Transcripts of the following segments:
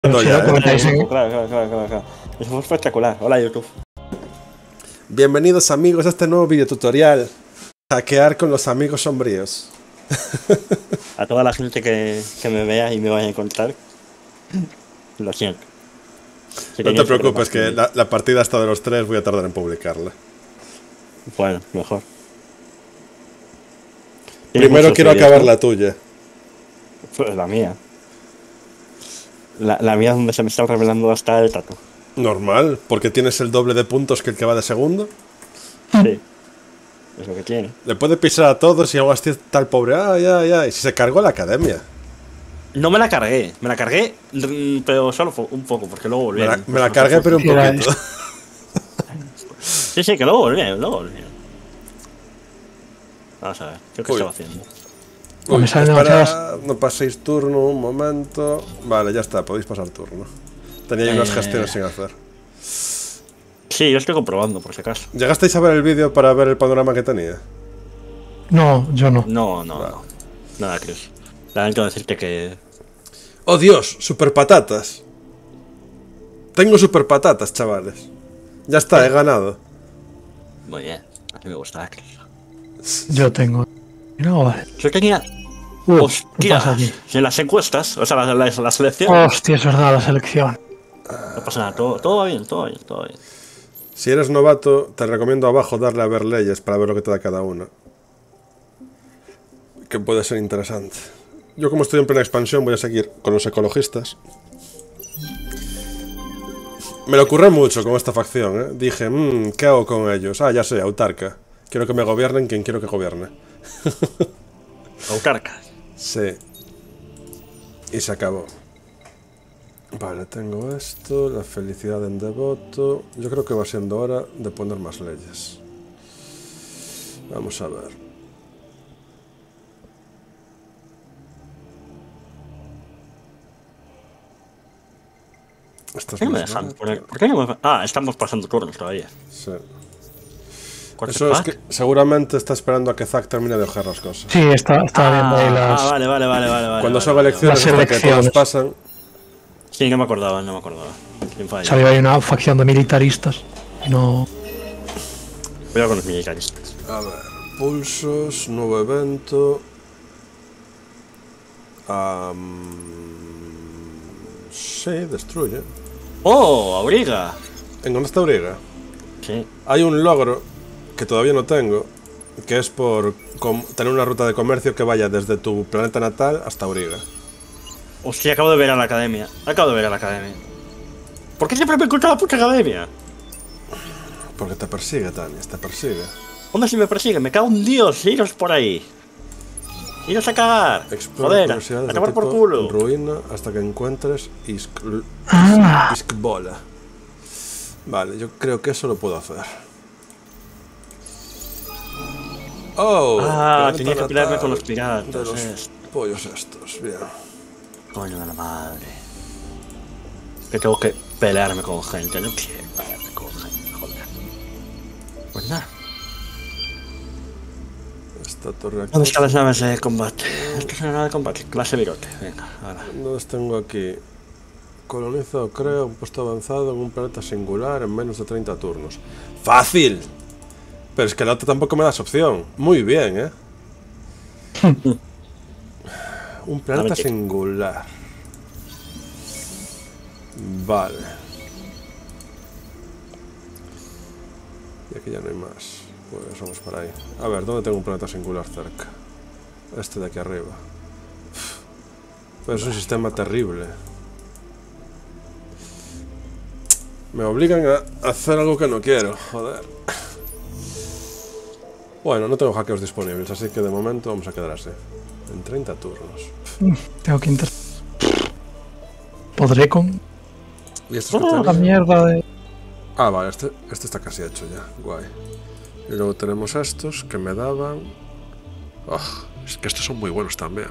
No, ya, Claro, claro. Eso fue espectacular. Hola, YouTube. Bienvenidos amigos a este nuevo videotutorial. Hackear con los amigos sombríos. A toda la gente que me vea y me vaya a encontrar, lo siento. No te preocupes, que la partida hasta de los tres voy a tardar en publicarla. Bueno, mejor. Primero quiero acabar la tuya. Pues la mía. La mía es donde se me está revelando hasta el tatu. Normal, porque tienes el doble de puntos que el que va de segundo. Sí. Es lo que tiene. Le puede pisar a todos y aún así está el pobre. Y si se cargó la academia. No me la cargué. Me la cargué, pero solo un poco, porque luego volví. Me la cargué, pero un poquito. Sí, que luego volví. Vamos a ver, ¿qué estaba haciendo? Uy, espera, no paséis turno, un momento. Vale, ya está, podéis pasar turno. Tenía unas gestiones sin hacer. Sí, yo estoy comprobando, por si acaso. ¿Llegasteis a ver el vídeo para ver el panorama que tenía? No, yo no. No. Nada, Chris. Lamento decirte que... ¡Oh, Dios! ¡Super patatas! Tengo super patatas, chavales. Ya está, he ganado. Muy bien. A mí me gusta, Chris. Yo tengo... No, vale. Yo tenía... ¡Hostia! En las encuestas, o sea, la selección... Hostia, es verdad, la selección. No pasa nada, todo va bien. Si eres novato, te recomiendo abajo darle a ver leyes para ver lo que te da cada una. Que puede ser interesante. Yo, como estoy en plena expansión, voy a seguir con los ecologistas. Me lo ocurre mucho con esta facción, ¿eh? Dije, ¿qué hago con ellos? Ya sé, autarca. Quiero que me gobiernen quien quiero que gobierne. Autarca. Sí. Y se acabó. Vale, tengo esto, la felicidad en devoto. Yo creo que va siendo hora de poner más leyes. Vamos a ver. ¿Por qué no me dejan poner? ¿Por qué no me... estamos pasando turnos todavía. Sí. Eso es que seguramente está esperando a que Zack termine de ojear las cosas. Sí, está viendo ahí las... Vale. Cuando son elecciones hasta que todos pasan. Sí, no me acordaba. Salió ahí una facción de militaristas. No... Cuidado con los militaristas. A ver, pulsos, nuevo evento. Sí, destruye. ¡Oh, Auriga! ¿En dónde está Auriga? Sí. Hay un logro que todavía no tengo, que es por tener una ruta de comercio que vaya desde tu planeta natal hasta Auriga. Hostia, acabo de ver a la academia. ¿Por qué siempre me encuentro a la puta academia? Porque te persigue, Tanias, te persigue. ¿Dónde se me persigue? Me cago en Dios, iros por ahí. Iros a cagar. Joder, a tomar por culo. Ruina hasta que encuentres Iskbola. Vale, yo creo que eso lo puedo hacer. Tenía que pelearme con los piratas. De los pollos estos, bien. Coño de la madre. Que tengo que pelearme con gente, no quiero pelearme con gente, joder. Pues nada. Esta torre aquí. ¿Dónde están las naves de combate? Esta es una nave de combate, clase virote. Venga, ahora. ¿Dónde tengo aquí? Colonizo, creo, un puesto avanzado en un planeta singular en menos de 30 turnos. ¡Fácil! Pero es que la otra tampoco me das opción. Muy bien, ¿eh? Un planeta singular. Vale. Y aquí ya no hay más. Pues vamos para ahí. A ver, ¿dónde tengo un planeta singular cerca? Este de aquí arriba. Pero es un sistema terrible. Me obligan a hacer algo que no quiero, joder. Bueno, no tengo hackeos disponibles, así que de momento vamos a quedar así. En 30 turnos. Tengo que podré con... ¿Y esto es la mierda de... Vale, este está casi hecho ya, guay. Y luego tenemos estos que me daban... es que estos son muy buenos también.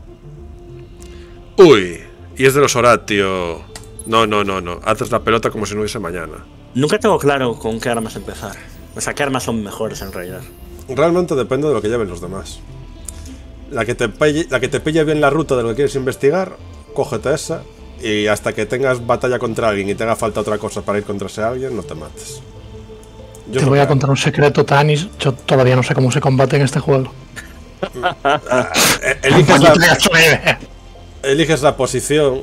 ¡Uy! Y es de los Horatio. No. Haces la pelota como si no hubiese mañana. Nunca tengo claro con qué armas empezar. O sea, qué armas son mejores en realidad. Realmente depende de lo que lleven los demás. La que te pille bien la ruta de lo que quieres investigar, cógete esa Y hasta que tengas batalla contra alguien y te haga falta otra cosa para ir contra ese alguien, no te mates. Te voy a contar un secreto, Tanis. Yo todavía no sé cómo se combate en este juego. Eliges la posición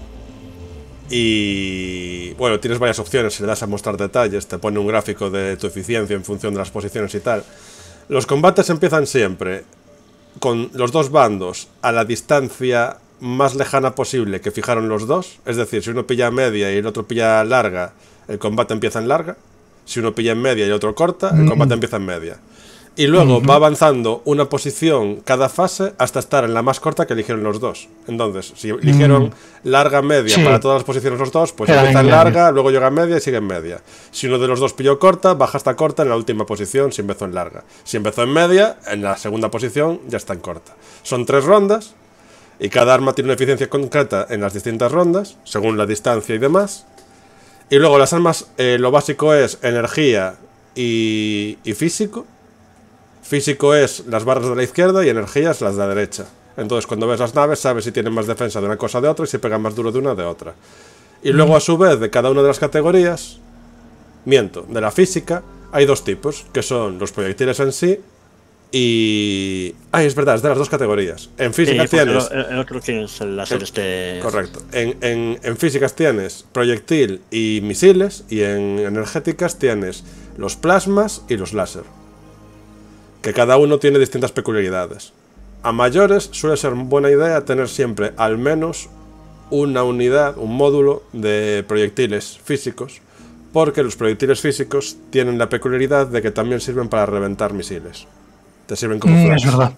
y... Bueno, tienes varias opciones. Si le das a mostrar detalles, te pone un gráfico de tu eficiencia en función de las posiciones y tal. Los combates empiezan siempre con los dos bandos a la distancia más lejana posible que fijaron los dos. Es decir, si uno pilla media y el otro pilla larga, el combate empieza en larga. Si uno pilla en media y el otro corta, el combate empieza en media. Y luego va avanzando una posición cada fase hasta estar en la más corta que eligieron los dos. Entonces, si eligieron larga, media para todas las posiciones los dos, pues empieza en larga, luego llega en media y sigue en media. Si uno de los dos pilló corta, baja hasta corta en la última posición si empezó en larga. Si empezó en media, en la segunda posición ya está en corta. Son 3 rondas y cada arma tiene una eficiencia concreta en las distintas rondas, según la distancia y demás. Y luego las armas, lo básico es energía y físico. Físico es las barras de la izquierda y energía es las de la derecha. Entonces cuando ves las naves sabes si tienen más defensa de una cosa o de otra y si pegan más duro de una o de otra. Y luego a su vez de cada una de las categorías, de la física, hay 2 tipos, que son los proyectiles en sí y... es verdad, es de las 2 categorías. En física tienes... El otro tienes el láser Correcto. En físicas tienes proyectil y misiles y en energéticas tienes los plasmas y los láser. Que cada uno tiene distintas peculiaridades. A mayores suele ser buena idea tener siempre al menos una unidad, un módulo de proyectiles físicos, porque los proyectiles físicos tienen la peculiaridad de que también sirven para reventar misiles. Te sirven como flash. Es verdad.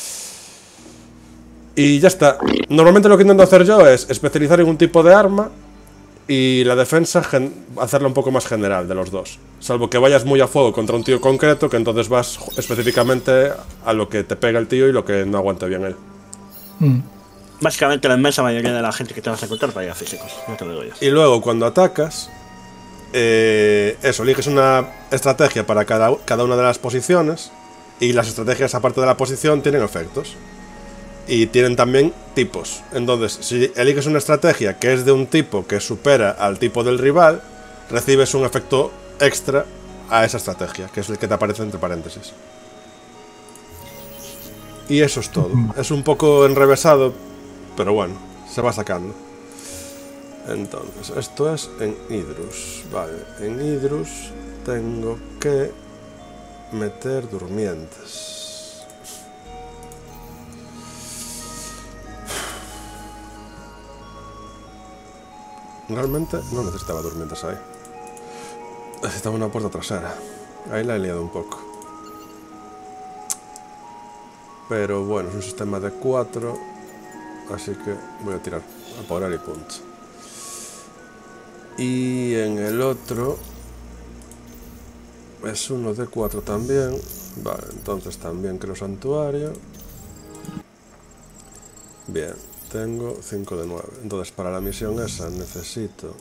Y ya está. Normalmente lo que intento hacer yo es especializar en un tipo de arma y la defensa hacerla un poco más general de los dos. Salvo que vayas muy a fuego contra un tío concreto, que entonces vas específicamente a lo que te pega el tío y lo que no aguante bien él. Básicamente la inmensa mayoría de la gente que te vas a encontrar vaya físicos, no te lo digo yo. Y luego cuando atacas, eliges una estrategia para cada una de las posiciones. Y las estrategias aparte de la posición tienen efectos. Y tienen también tipos. Entonces, si eliges una estrategia que es de un tipo que supera al tipo del rival, recibes un efecto extra a esa estrategia, que es el que te aparece entre paréntesis. Y eso es todo. Es un poco enrevesado, pero bueno, se va sacando. Entonces, esto es en Idrus. Vale, en Idrus tengo que meter durmientes. Realmente no necesitaba durmientes ahí. Necesitaba una puerta trasera. Ahí la he liado un poco. Pero bueno, es un sistema de 4. Así que voy a tirar a por él y punto. Y en el otro es uno de 4 también. Vale, entonces también creo santuario. Bien, tengo 5 de 9. Entonces para la misión esa necesito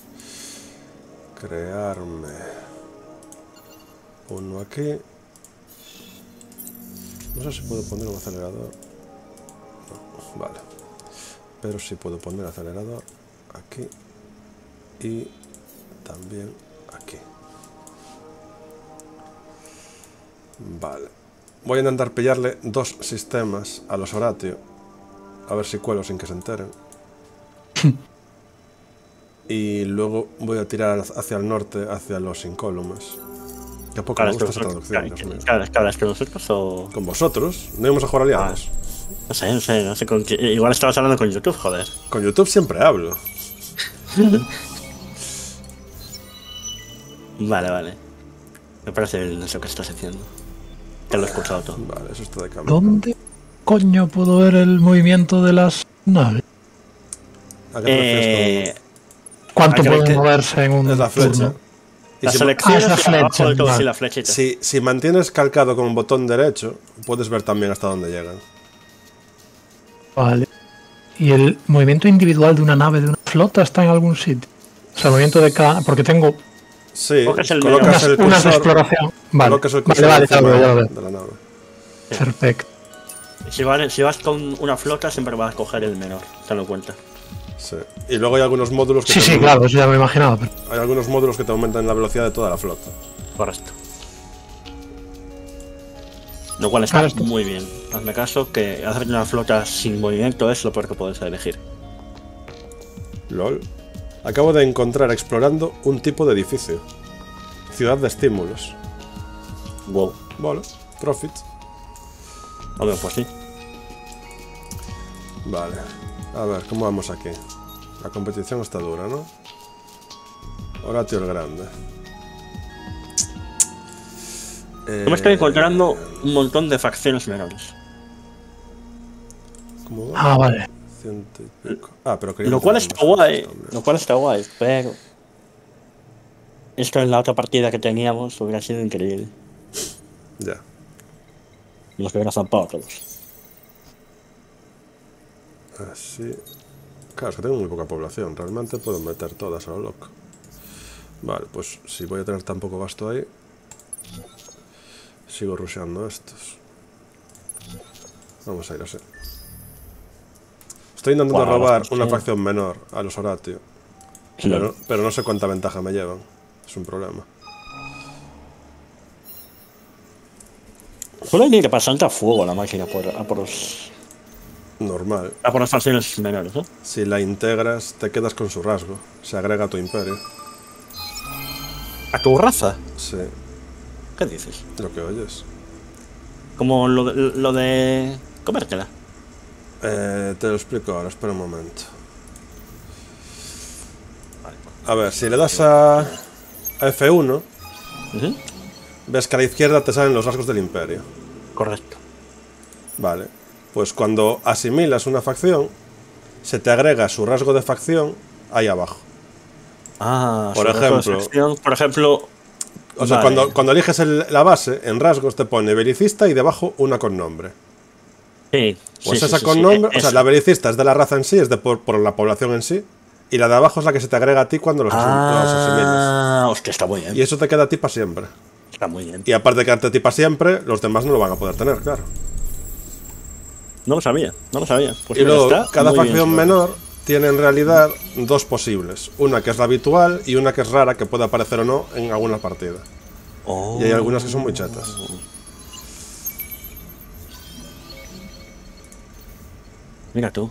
crearme uno aquí. No sé si puedo poner un acelerador. No, vale. Pero sí puedo poner acelerador aquí y también aquí. Vale. Voy a intentar pillarle 2 sistemas a los Horatio. A ver si cuelo sin que se enteren. Y luego voy a tirar hacia el norte, hacia los incólumes. Que a poco me gusta esa traducción, Dios mío. ¿Hablas con nosotros o...? Con vosotros. No íbamos a jugar aliados. No sé con quién. Igual estabas hablando con YouTube, joder. Con YouTube siempre hablo. Vale. Me parece bien eso que estás haciendo. Te lo he escuchado todo. Vale, eso está de cambio. ¿Dónde coño puedo ver el movimiento de las naves? ¿A qué te refieres con...? ¿Cuánto pueden moverse en un Es la flecha. turno? Y La si, selección es la es abajo flecha, de todo, vale. sí, la flechita. si mantienes calcado con un botón derecho, puedes ver también hasta dónde llegan. Vale. ¿Y el movimiento individual de una nave, de una flota, está en algún sitio? O sea, el movimiento de cada... Porque tengo Sí, Coges el colocas el unas de cursor, exploración. Vale, colocas el cursor vale, encima ya lo veo. de la nave. Perfecto. Si vas con una flota, siempre vas a coger el menor, tenlo en cuenta. Sí. Y luego hay algunos módulos que Sí, sí, claro, eso ya me he imaginado. Pero... hay algunos módulos que te aumentan la velocidad de toda la flota. Correcto. Lo cual está muy bien. Hazme caso que hacer una flota sin movimiento es lo peor que puedes elegir. LOL. Acabo de encontrar explorando un tipo de edificio. Ciudad de estímulos. Wow. Vale. Profit. Hombre, pues sí. Vale. A ver, ¿cómo vamos aquí? La competición está dura, ¿no? Horatio el Grande. Yo me estoy encontrando un montón de facciones menores. ¿Cómo va? Ah, vale. 100 y pico. Ah, pero quería Lo cual está guay. Lo cual está guay, pero... esto en la otra partida que teníamos hubiera sido increíble. Ya. Los que hubieran zampado todos. Así. Claro, es que tengo muy poca población. Realmente puedo meter todas a lo loco. Vale, pues si voy a tener tan poco gasto ahí, sigo rusheando estos. Vamos a ir así. Estoy intentando robar una facción menor a los Horatio. Pero no sé cuánta ventaja me llevan. Es un problema. Solo hay que pasar a fuego la máquina a por los... Normal. a por las facciones menores, ¿no? Si la integras, te quedas con su rasgo. Se agrega a tu imperio. ¿A tu raza? Sí, ¿Qué dices? lo que oyes. Como lo de comértela. Te lo explico ahora, espera un momento. A ver, si le das a F1, ves que a la izquierda te salen los rasgos del imperio. Correcto. Vale, pues cuando asimilas una facción, se te agrega su rasgo de facción ahí abajo. Ah, Por ejemplo, o sea, vale. cuando eliges la base, en rasgos te pone belicista y debajo una con nombre. Sí. Pues sí, esa sí, con sí, nombre, o sea, eso. la belicista es de la raza en sí, es de por la población en sí, y la de abajo es la que se te agrega a ti cuando los asimilas. Ah, hostia, está muy bien. Y eso te queda a ti para siempre. Está muy bien. Y aparte de quedarte a ti para siempre, los demás no lo van a poder tener, claro. No lo sabía. Pues Y luego, está cada muy bien, facción sí. menor tiene en realidad dos posibles. Una que es la habitual y una que es rara, que puede aparecer o no en alguna partida. Oh. Y hay algunas que son muy chatas. Mira tú.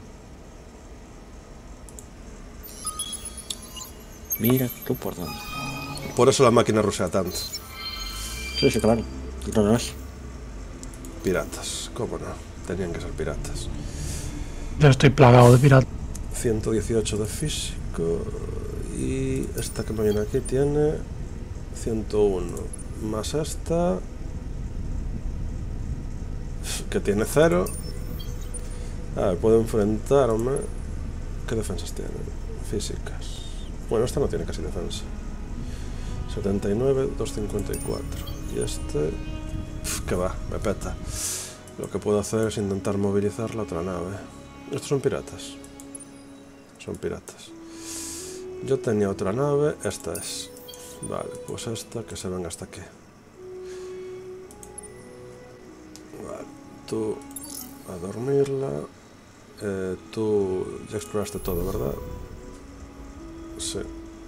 Mira tú por dónde. Por eso la máquina rusea tanto. Sí, sí, claro. No es. Piratas, ¿cómo no? Tenían que ser piratas. Yo estoy plagado de piratas. 118 de físico. Y esta que me viene aquí tiene 101. Más esta, que tiene 0. A ver, puedo enfrentarme. ¿Qué defensas tiene? Físicas. Bueno, esta no tiene casi defensa. 79, 254. Y este... que va, me peta. Lo que puedo hacer es intentar movilizar la otra nave. Estos son piratas. Son piratas. Yo tenía otra nave, esta es. Vale, pues esta que se venga hasta aquí. Vale, tú a dormirla. Tú ya exploraste todo, ¿verdad? Sí.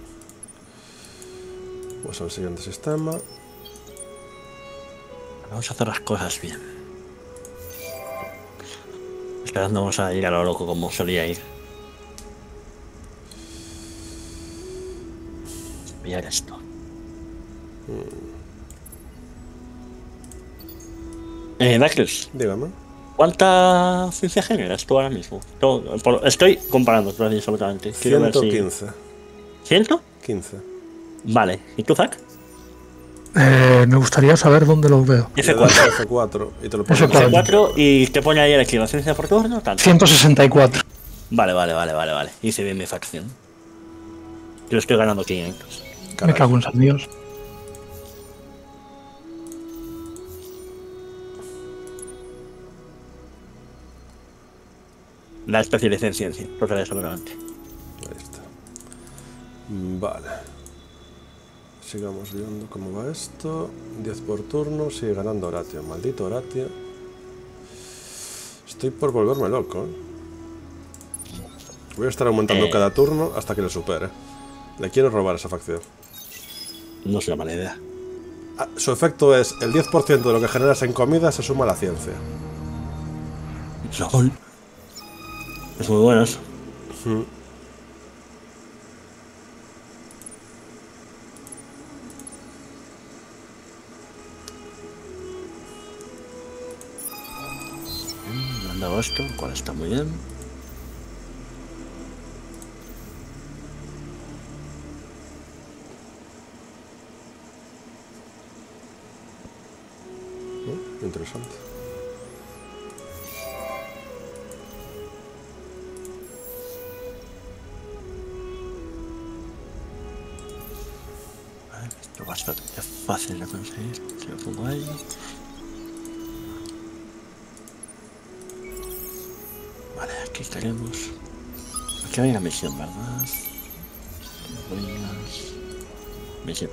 Pues al siguiente sistema. Vamos a hacer las cosas bien. Esperando vamos a ir a lo loco como solía ir. Mirar esto. Dacrus, Dígame. ¿cuánta ciencia generas tú ahora mismo? Estoy comparando absolutamente. Quiero ver si... 115. ¿100? 15. Vale. ¿Y tú, Zack? Me gustaría saber dónde los veo. Le das a F4 y te lo pones. F4. F4 y te pone ahí el equilibrio. ¿Ciencia por turno? Tanto. 164. Vale. Hice bien mi facción. Yo estoy ganando 500. Me cago en San Dios. La especialización en ciencia. Lo sabía seguramente. Ahí está. Vale. Sigamos viendo cómo va esto. 10 por turno. Sigue ganando Horatio. Maldito Horatio. Estoy por volverme loco, ¿eh? Voy a estar aumentando cada turno hasta que le supere. Le quiero robar esa facción. No es una mala idea. Su efecto es el 10% de lo que generas en comida se suma a la ciencia. LOL. Es muy bueno eso. Me han dado esto, lo cual está muy bien. Interesante. Vale, esto va a estar fácil de conseguir. Si lo pongo ahí. Vale, aquí tenemos. Aquí hay una misión, ¿verdad? Ruinas. Misión.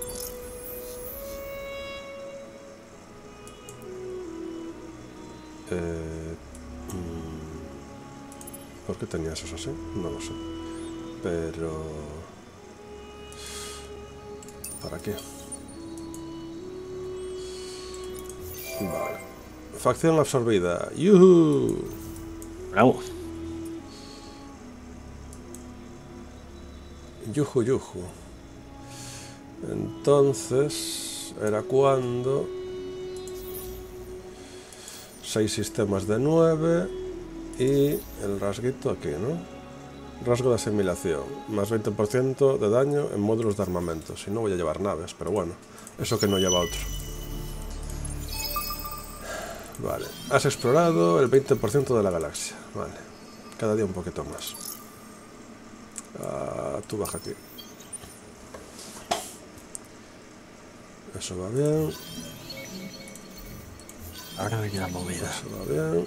¿Por qué tenía esos así? No lo sé. Pero... ¿para qué? Vale. Facción absorbida. ¡Yuhu! Bravo. Yuhu, yuhu. Entonces... era cuando... 6 sistemas de 9 y el rasguito aquí, ¿no? Rasgo de asimilación, más 20% de daño en módulos de armamento. Si no voy a llevar naves, pero bueno, eso que no lleva otro. Vale, has explorado el 20% de la galaxia. Vale, cada día un poquito más. Tú baja aquí. Eso va bien. Ahora viene la movida. Eso va bien.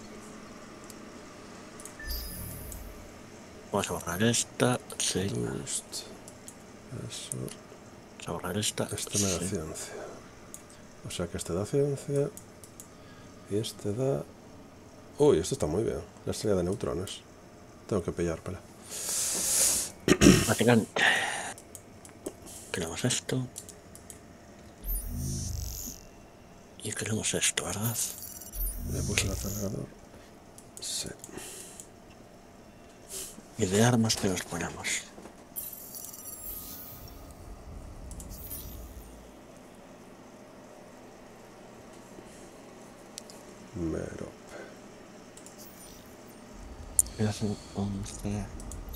Vamos a borrar esta. Sí. Boost. Eso. Vamos a borrar esta. Este me da Sí. ciencia. O sea que este da ciencia. Y este da... Uy, esto está muy bien. La estrella de neutrones. Tengo que pillármela. Básicamente. Queremos esto. Y queremos esto, ¿verdad? Le puse el acelerador. Sí. Y de armas que nos ponemos. Mero. Voy a hacer 11.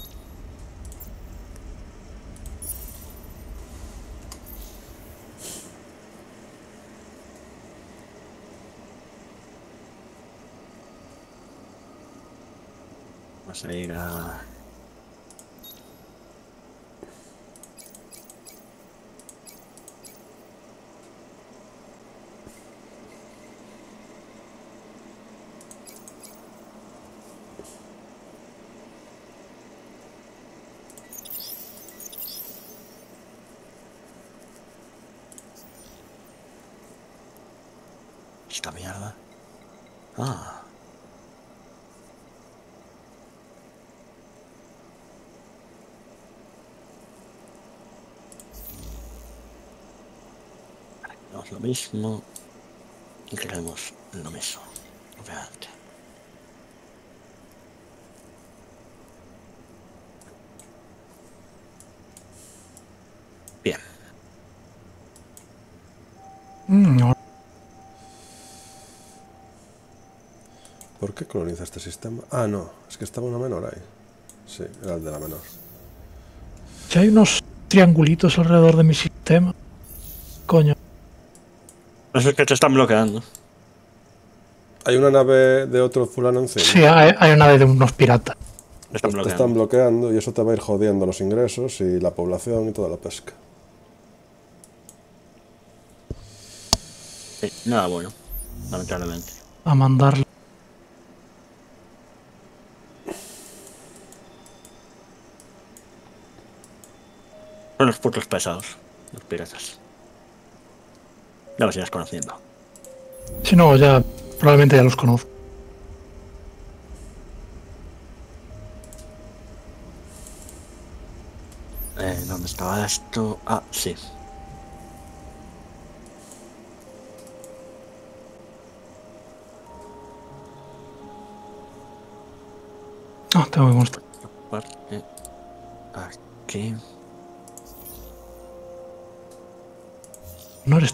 Vamos a ir a... esta mierda. Ah. Hacemos lo mismo y queremos lo mismo, obviamente. Bien. No. ¿Por qué coloniza este sistema? Ah, no. Es que estaba una menor ahí. Sí, era el de la menor. Si hay unos triangulitos alrededor de mi sistema. Coño. Eso es que te están bloqueando. Hay una nave de otro fulano encima. Sí, hay una de unos piratas. Te están Te bloqueando. están bloqueando y eso te va a ir jodiendo los ingresos y la población y toda la pesca. Sí, nada bueno, lamentablemente. A mandarle. Son los putos pesados, los piratas. Ya los irás conociendo. Si no, ya probablemente ya los conozco. ¿Dónde estaba esto? Ah, sí. Ah, tengo que mostrar. Parte aquí. No eres.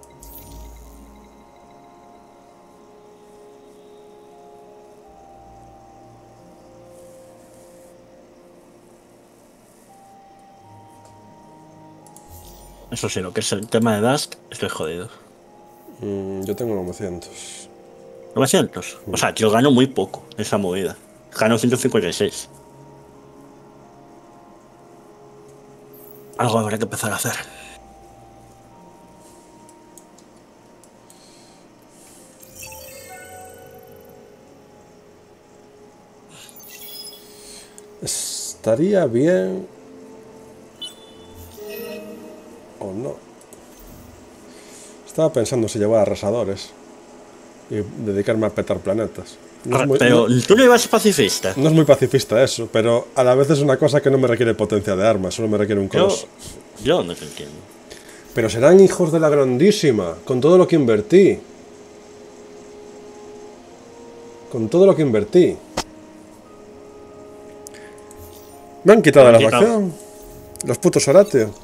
Eso sí, lo que es el tema de Dust, estoy jodido. Yo tengo 900. 900. O sea, yo gano muy poco esa movida. Gano 156. Algo habrá que empezar a hacer. Estaría bien. O no. Estaba pensando si llevar arrasadores y dedicarme a petar planetas. No es muy, Pero tú no ibas pacifista. no es muy pacifista eso, pero a la vez es una cosa que no me requiere potencia de armas, solo me requiere un coloso. Yo no te entiendo. Pero serán hijos de la grandísima, con todo lo que invertí. Con todo lo que invertí. Me han quitado la facción. Los putos Horatio.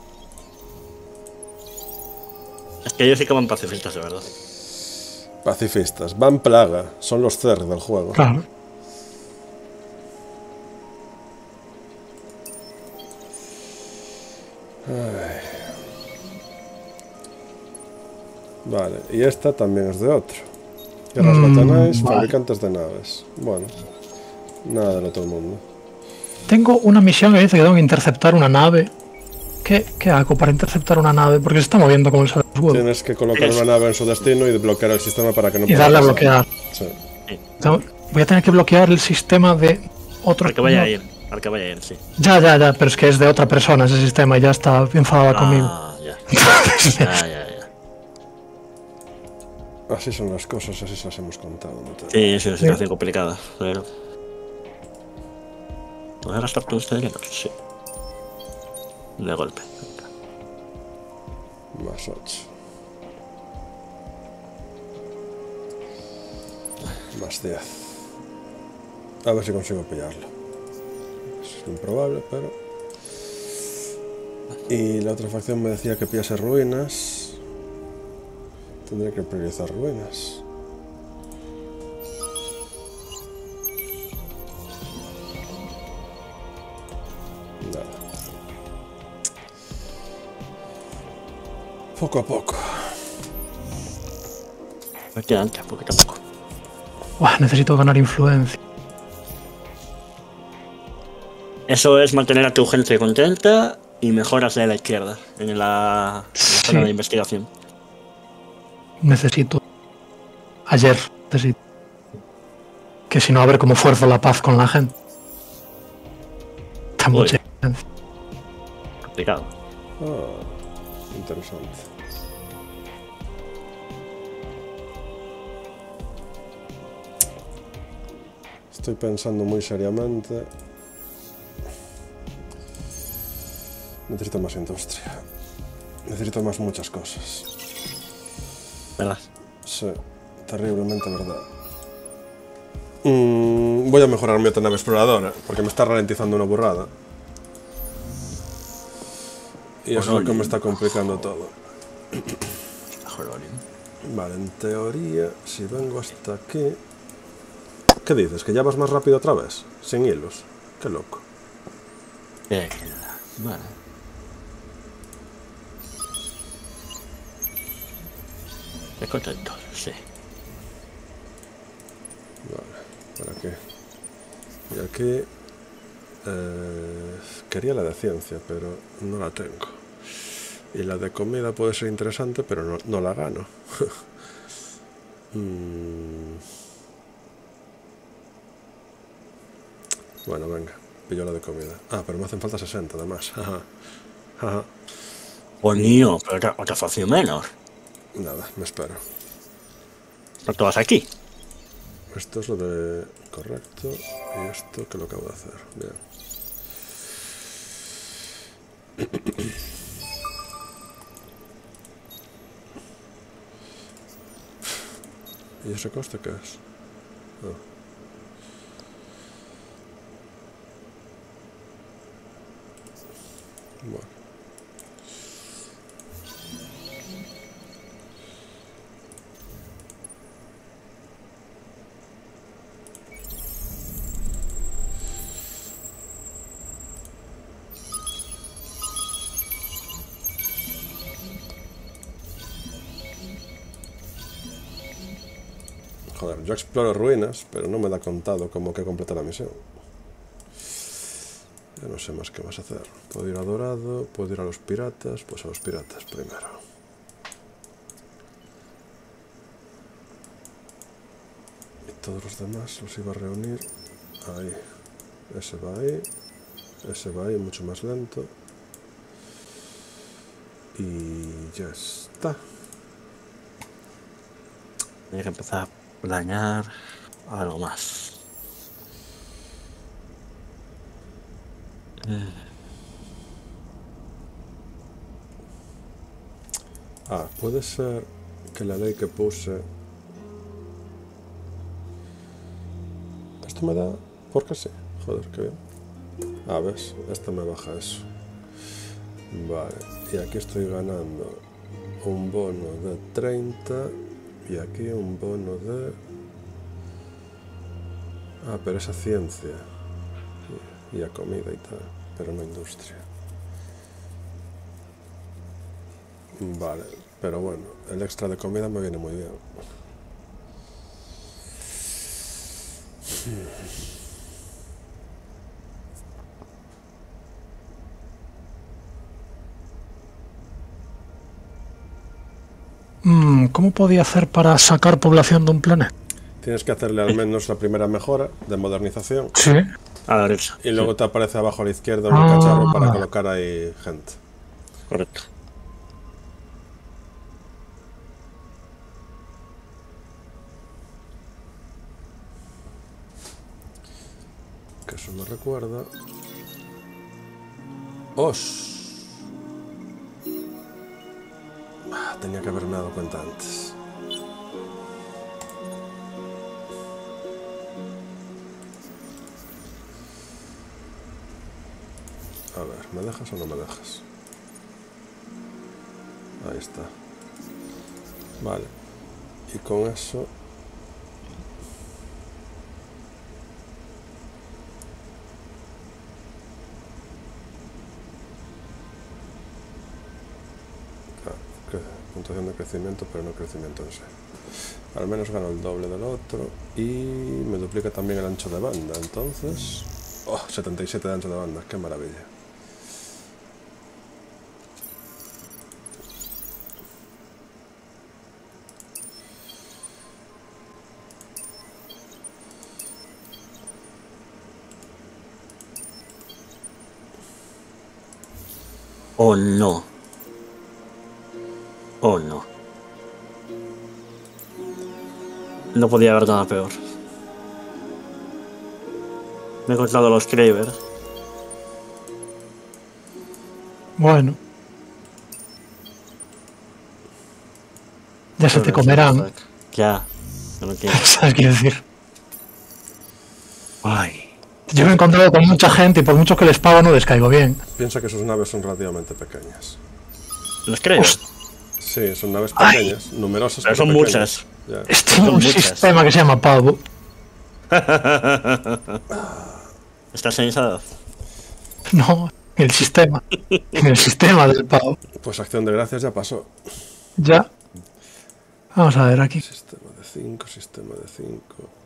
Es que ellos sí que van pacifistas, de verdad. Pacifistas. Van plaga. Son los CER del juego. Claro. Ay. Vale, y esta también es de otro. Guerras Batanais, vale. fabricantes de naves. Bueno, nada del otro mundo. Tengo una misión que dice que tengo que interceptar una nave. ¿Qué hago para interceptar una nave? Porque se está moviendo como el sol. Tienes que colocar una nave en su destino y bloquear el sistema para que no Y darle a bloquear. Sí. Voy a tener que bloquear el sistema de otro. Al que vaya a ir. Al que vaya a ir, sí. Ya, pero es que es de otra persona ese sistema y ya está enfadada conmigo. Ah, ya. Así son las cosas, así se las hemos contado. ¿No? Sí, es una situación complicada, pero... ¿Puedes gastar todo este dinero? Sí. De golpe. Más 8. Más 10. A ver si consigo pillarlo. Es improbable, pero... Y la otra facción me decía que pillase ruinas. Tendré que priorizar ruinas. Nada. Poco a poco. Efectivamente, porque tampoco. Buah, necesito ganar influencia. Eso es mantener a tu gente contenta y mejoras de la izquierda en la zona de investigación. Necesito. Ayer necesito. Que si no, a ver cómo fuerzo la paz con la gente. Está mucha influencia. Complicado. Ah, interesante. Estoy pensando muy seriamente. Necesito más industria. Necesito más muchas cosas. ¿Verdad? Sí, terriblemente verdad. Voy a mejorar mi otra nave exploradora, porque me está ralentizando una burrada. Y eso es lo que me está complicando todo. Vale, en teoría, si vengo hasta aquí... ¿Qué dices? ¿Que ya vas más rápido otra vez? Sin hilos. Qué loco. Vale. Estoy contento, sí. Vale, ¿para qué? Y aquí... quería la de ciencia, pero no la tengo. Y la de comida puede ser interesante, pero no la gano. Bueno, venga, pillo la de comida. Ah, pero me hacen falta 60 además. Bonito, pero otra facción menos. Nada, me espero. ¿No te vas aquí? Esto es lo de... correcto. Y esto que lo acabo de hacer. Bien. ¿Y ese coste qué es? Ah. Bueno. Joder, yo exploro ruinas, pero no me da contado como que completa la misión. Ya no sé más qué vas a hacer. Puedo ir a Dorado, puedo ir a los piratas, pues a los piratas primero. Y todos los demás los iba a reunir ahí. Ese va ahí, ese va ahí, mucho más lento. Y ya está. Hay que empezar a planear algo más. Ah, puede ser que la ley que puse... Esto me da... ¿Por qué sí? Joder, qué bien. Ah, ves, esto me baja eso. Vale, y aquí estoy ganando un bono de 30 y aquí un bono de... Ah, pero esa ciencia y a comida y tal, pero no industria. Vale, pero bueno, el extra de comida me viene muy bien. ¿Cómo podía hacer para sacar población de un planeta? Tienes que hacerle al menos la primera mejora de modernización. Sí. A la derecha. Y luego Sí, te aparece abajo a la izquierda un cacharro para colocar ahí gente. correcto. Que eso me recuerda... ¡Os! Tenía que haberme dado cuenta antes. A ver, ¿me dejas o no me dejas? Ahí está. Vale. Y con eso... puntuación de crecimiento, pero no crecimiento en sí. Al menos gano el doble del otro y me duplica también el ancho de banda. Entonces, 77 de ancho de banda, qué maravilla. Oh no. Oh no. No podía haber nada peor. Me he encontrado los Kraber. Bueno. Ya se te comerán. Ya. No lo quiero. ¿Sabes qué decir? Ay. Yo me he encontrado con mucha gente y por mucho que les pago no les caigo bien. Piensa que sus naves son relativamente pequeñas. ¿Los Kraber? Sí, son naves pequeñas, numerosas. Pero son pequeñas. muchas. Ya. Estoy en un muchas. sistema que se llama pavo. ¿Estás en esa edad? No, en el sistema. En el sistema del pavo. Pues acción de gracias ya pasó. Ya. Vamos a ver aquí. Sistema de 5, sistema de 5.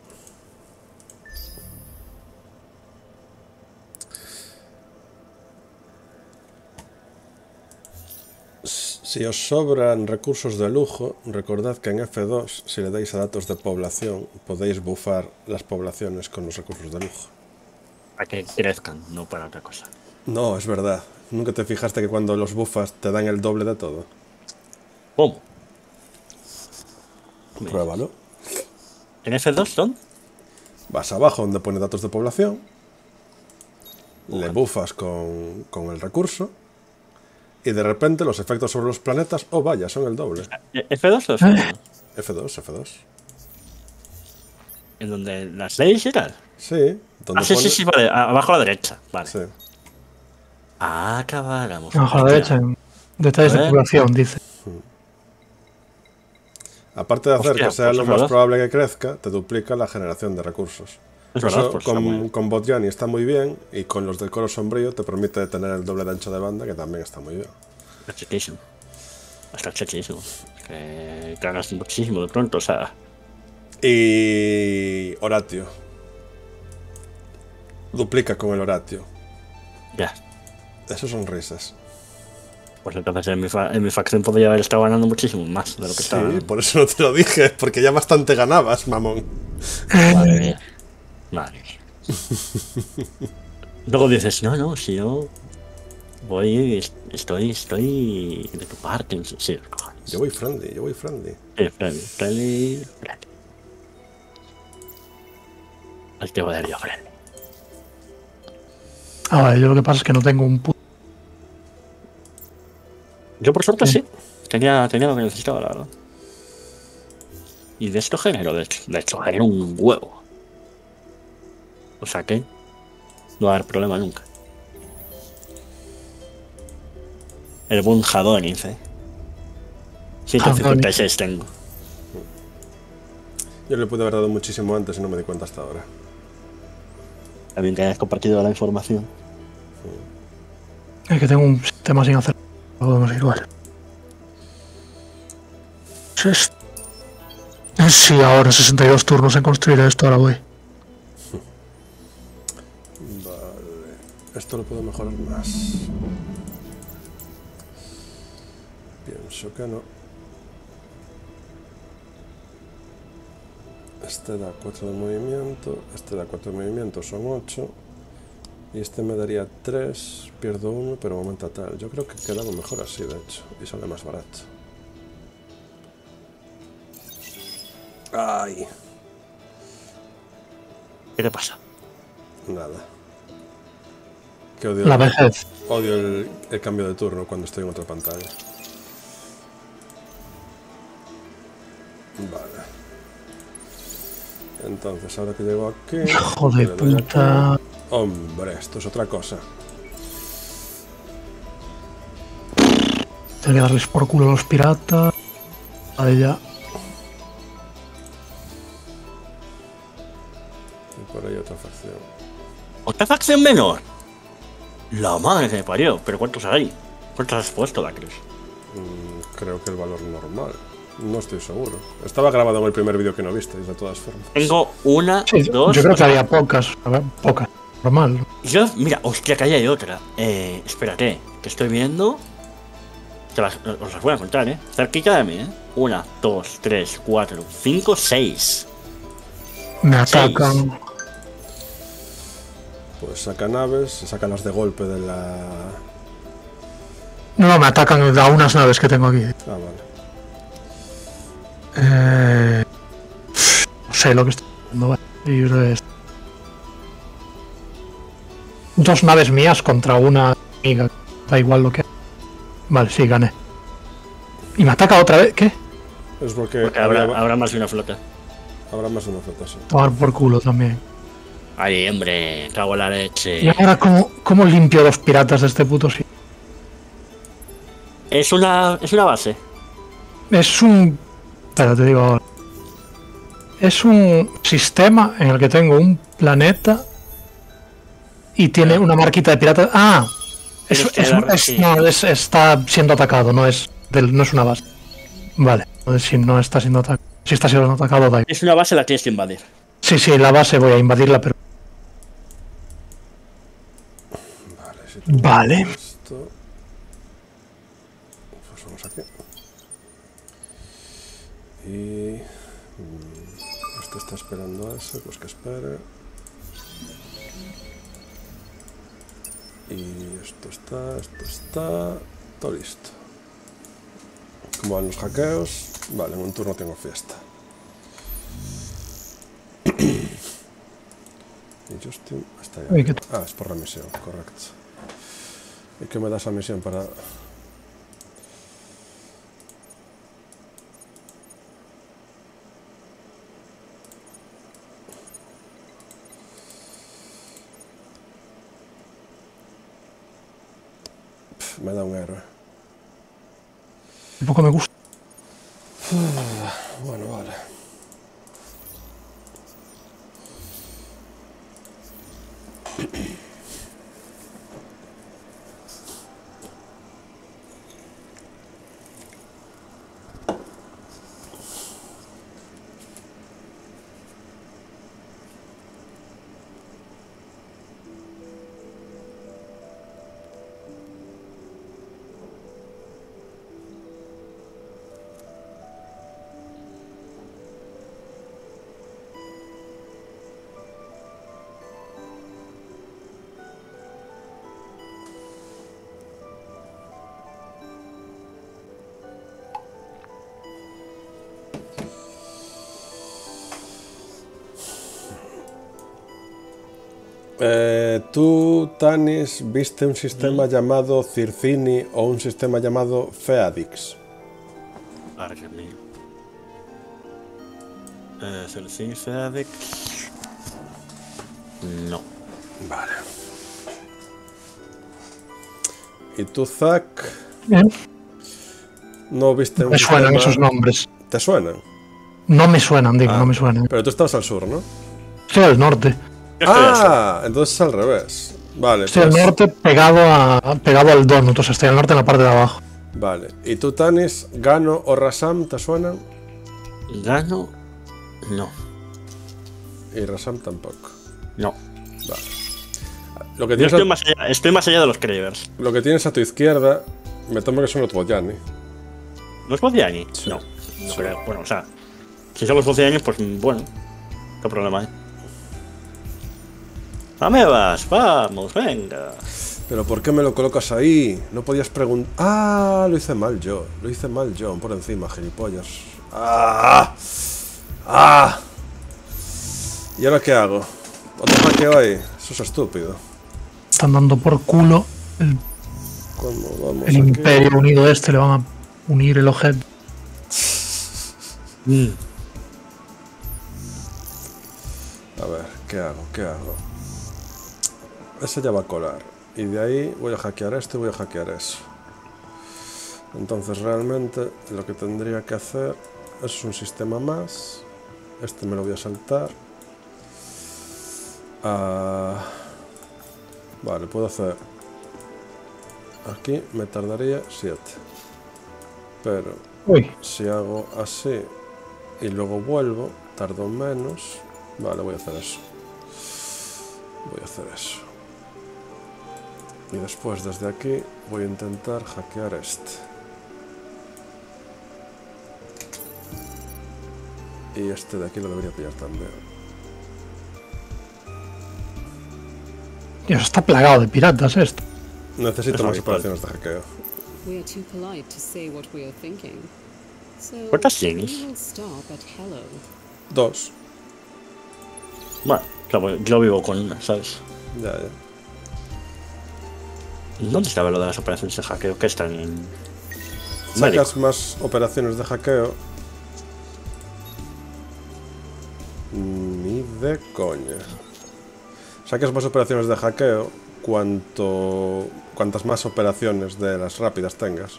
Si os sobran recursos de lujo, recordad que en F2, si le dais a datos de población, podéis bufar las poblaciones con los recursos de lujo. Para que crezcan, no para otra cosa. No, es verdad. ¿Nunca te fijaste que cuando los bufas te dan el doble de todo? ¿Cómo? Pruébalo. ¿En F2 son? Vas abajo donde pone datos de población, le bufas con el recurso y de repente los efectos sobre los planetas, oh vaya, son el doble. ¿F2 o F1? F2, F2. ¿En donde las leyes y tal? Sí, donde Sí, pone... sí, sí, vale. Abajo a la derecha. Vale. Sí. Acabáramos. Abajo a la derecha, en detalles A de ver. población, dice. Aparte de hacer Hostia, que sea pues lo es más verdad. probable que crezca, te duplica la generación de recursos. Es verdad, Eso pues está muy bien. con Botjani está muy bien, y con los del color sombrío te permite tener el doble de ancho de banda, que también está muy bien. Está chetísimo. Está chetísimo. Que ganas muchísimo de pronto, o sea. Y Horatio. Duplica con el Horatio. Ya. Eso son risas. Pues entonces en mi facción podría haber estado ganando muchísimo más de lo que estaba Sí, ganando. por eso no te lo dije, porque ya bastante ganabas, mamón. Madre mía. Madre mía. Luego dices, no, si yo voy, estoy de tu parte. Sí, cojones. Yo voy friendly, yo voy friendly. Friendly. El tío de Río Friendly. Ah, vale, yo lo que pasa es que no tengo un puto. Yo por suerte sí. Tenía lo que necesitaba, la verdad. Y de esto genero, de hecho, genero un huevo. O sea que no va a haber problema nunca. El buen Jadonis, 156 tengo. Yo le pude haber dado muchísimo antes y no me di cuenta hasta ahora. También que hayas compartido la información. Es que tengo un sistema sin hacer. Lo podemos igual. Sí, ahora 62 turnos en construir esto, ahora voy. Vale. Esto lo puedo mejorar más. Pienso que no. Este da 4 de movimiento. Este da 4 de movimiento, son 8. Y este me daría 3. Pierdo 1, pero aumenta tal. Yo creo que queda mejor así, de hecho. Y sale más barato. ¡Ay! ¿Qué te pasa? Nada. Que odio, La vejez. odio el cambio de turno cuando estoy en otra pantalla. Vale. Entonces, ahora que llego aquí... Hijo de le doy puta. aquí. Hombre, esto es otra cosa. Tengo que darles por culo a los piratas. Vale, ya. Y por ahí otra facción. ¿Otra facción menor? La madre que me parió. ¿Pero cuántos hay? ¿Cuántos has puesto, Dacres? Creo que el valor normal. No estoy seguro. Estaba grabado en el primer vídeo que no visteis, de todas formas. Tengo una, Sí, dos... yo creo que había pocas. A ver, pocas. Normal. Yo, mira, hostia, que ahí hay otra. Espérate, que estoy viendo. Os las voy a contar, cerquita de mí, 1, 2, 3, 4, 5, 6. Me atacan. Pues saca naves, saca las de golpe de la... No, me atacan a unas naves que tengo aquí. Ah, vale. No sé lo que estoy haciendo. Vale. Y dos naves mías contra una amiga. Da igual lo que. Vale, sí, gané. Y me ataca otra vez. ¿Qué? Es porque Habrá más de una flota. habrá más de una flota, sí. Tomar por culo también. Ay, hombre, cago en la leche. Y ahora, ¿cómo limpio los piratas de este puto sitio? Es una base. Es un. Espera, te digo ahora. Es un sistema en el que tengo un planeta y tiene una marquita de pirata. ¡Ah! Está siendo atacado, no es una base. Vale, si no está siendo atacado. Si está siendo atacado, da igual. Es una base, la tienes que invadir. Sí, la base voy a invadirla, pero. Vale, si Vale. esto... Pues vamos aquí. Y... este está esperando a ese, pues que espere. Y esto está... Todo listo. Como van los hackeos... Vale, en un turno tengo fiesta. Y Justin está ahí. Uy, ¿qué Ah, es por la misión, correcto. ¿Y qué me da esa misión para...? me da un héroe. Tampoco me gusta. Bueno, vale. ¿Tú, Tanis, viste un sistema llamado Circini o un sistema llamado Feadix? Madre mía. Circini, Feadix. No. Vale. ¿Y tú, Zack? ¿No viste un Me sistema? suenan esos nombres. ¿Te suenan? No me suenan, digo, no me suenan. Pero tú estabas al sur, ¿no? Estoy al norte. Entonces es al revés. Vale, Estoy al norte pegado al donut, o sea, estoy al norte en la parte de abajo. Vale. ¿Y tú, Tanis, Gano o Rasam te suenan? Gano, no. Y Rasam tampoco. No. Vale. Lo que Yo tienes, estoy más allá de los Cravers. lo que tienes a tu izquierda, me temo que son los Boyani. ¿Los Bodiani? Sí. No. No creo. Bueno, o sea, si son los 12 años, pues bueno. ¿Qué problema hay? Amebas, vamos, venga. Pero ¿por qué me lo colocas ahí? No podías preguntar. Ah, lo hice mal yo. Lo hice mal yo, por encima, gilipollas. Ah. ¿Y ahora qué hago? ¿Otro hackeo ahí? Eso es estúpido. Están dando por culo ¿Cómo vamos el aquí? Imperio Unido este, le van a unir el objeto. A ver, ¿qué hago? ¿Qué hago? Ese ya va a colar. Y de ahí voy a hackear esto y voy a hackear eso. Entonces realmente lo que tendría que hacer es un sistema más. Este me lo voy a saltar. Vale, puedo hacer... Aquí me tardaría 7. Pero Uy, si hago así y luego vuelvo, tardo menos. Vale, voy a hacer eso. Voy a hacer eso. Y después desde aquí voy a intentar hackear este. Y este de aquí lo debería pillar también. Dios, está plagado de piratas esto. Necesito Es más habitual. operaciones de hackeo. We are too polite to say what we are thinking. So ¿Cuántas we tienes? will stop at hello. 2. Bueno, claro, yo vivo con una, ¿sabes? Ya. ¿Dónde estaba lo de las operaciones de hackeo? ¿Qué están en...? Sacas más operaciones de hackeo. Ni de coña. Sacas más operaciones de hackeo cuantas más operaciones de las rápidas tengas.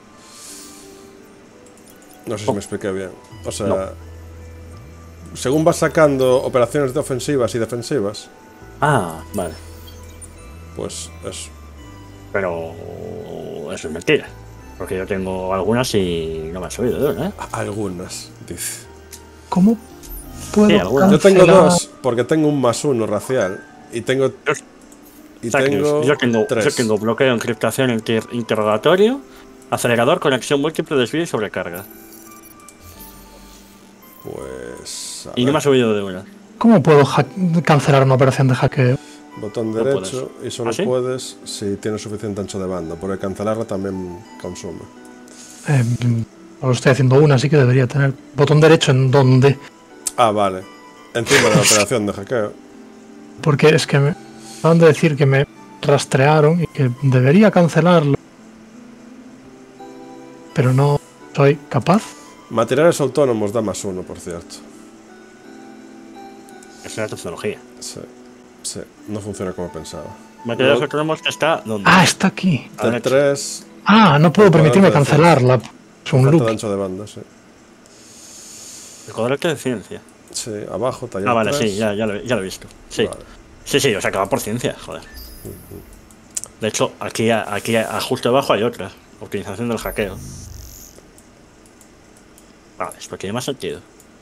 No sé si me expliqué bien. O sea, según vas sacando operaciones de ofensivas y defensivas, Vale. pues eso. Pero eso es mentira. Porque yo tengo algunas y no me han subido, ¿eh? Algunas, dice. ¿Cómo puedo Sí, algunas. Yo tengo cancelar? 2 porque tengo un +1 racial. Y tengo... Y tengo Yo tengo 3. bloqueo, encriptación, interrogatorio, acelerador, conexión múltiple, desvío y sobrecarga. Pues... a Y no ver, me ha subido de una. ¿Cómo puedo cancelar una operación de hackeo? botón no derecho y solo ¿Ah, sí? puedes si tienes suficiente ancho de banda, porque cancelarla también consume. Lo estoy haciendo una, así que debería tener. ¿Botón derecho en dónde? Vale. Encima de la operación de hackeo. Porque es que me acaban de decir que me rastrearon y que debería cancelarlo. Pero no soy capaz. Materiales autónomos da +1, por cierto. Es una tecnología. Sí, sí, no funciona como pensaba. Materiales No. autónomos que está donde. Ah, está aquí. A la derecha. T3. Ah, no puedo permitirme Cuadrante de cancelarla. Es un Falta de loop. ancho de banda, sí. El cuadrante de ciencia. Sí, abajo, taller Ah, vale, 3. sí, ya lo he visto. Sí. Vale. Sí, o sea, que va por ciencia, joder. De hecho, aquí justo abajo hay otra. Optimización del hackeo. Vale, esto tiene más sentido.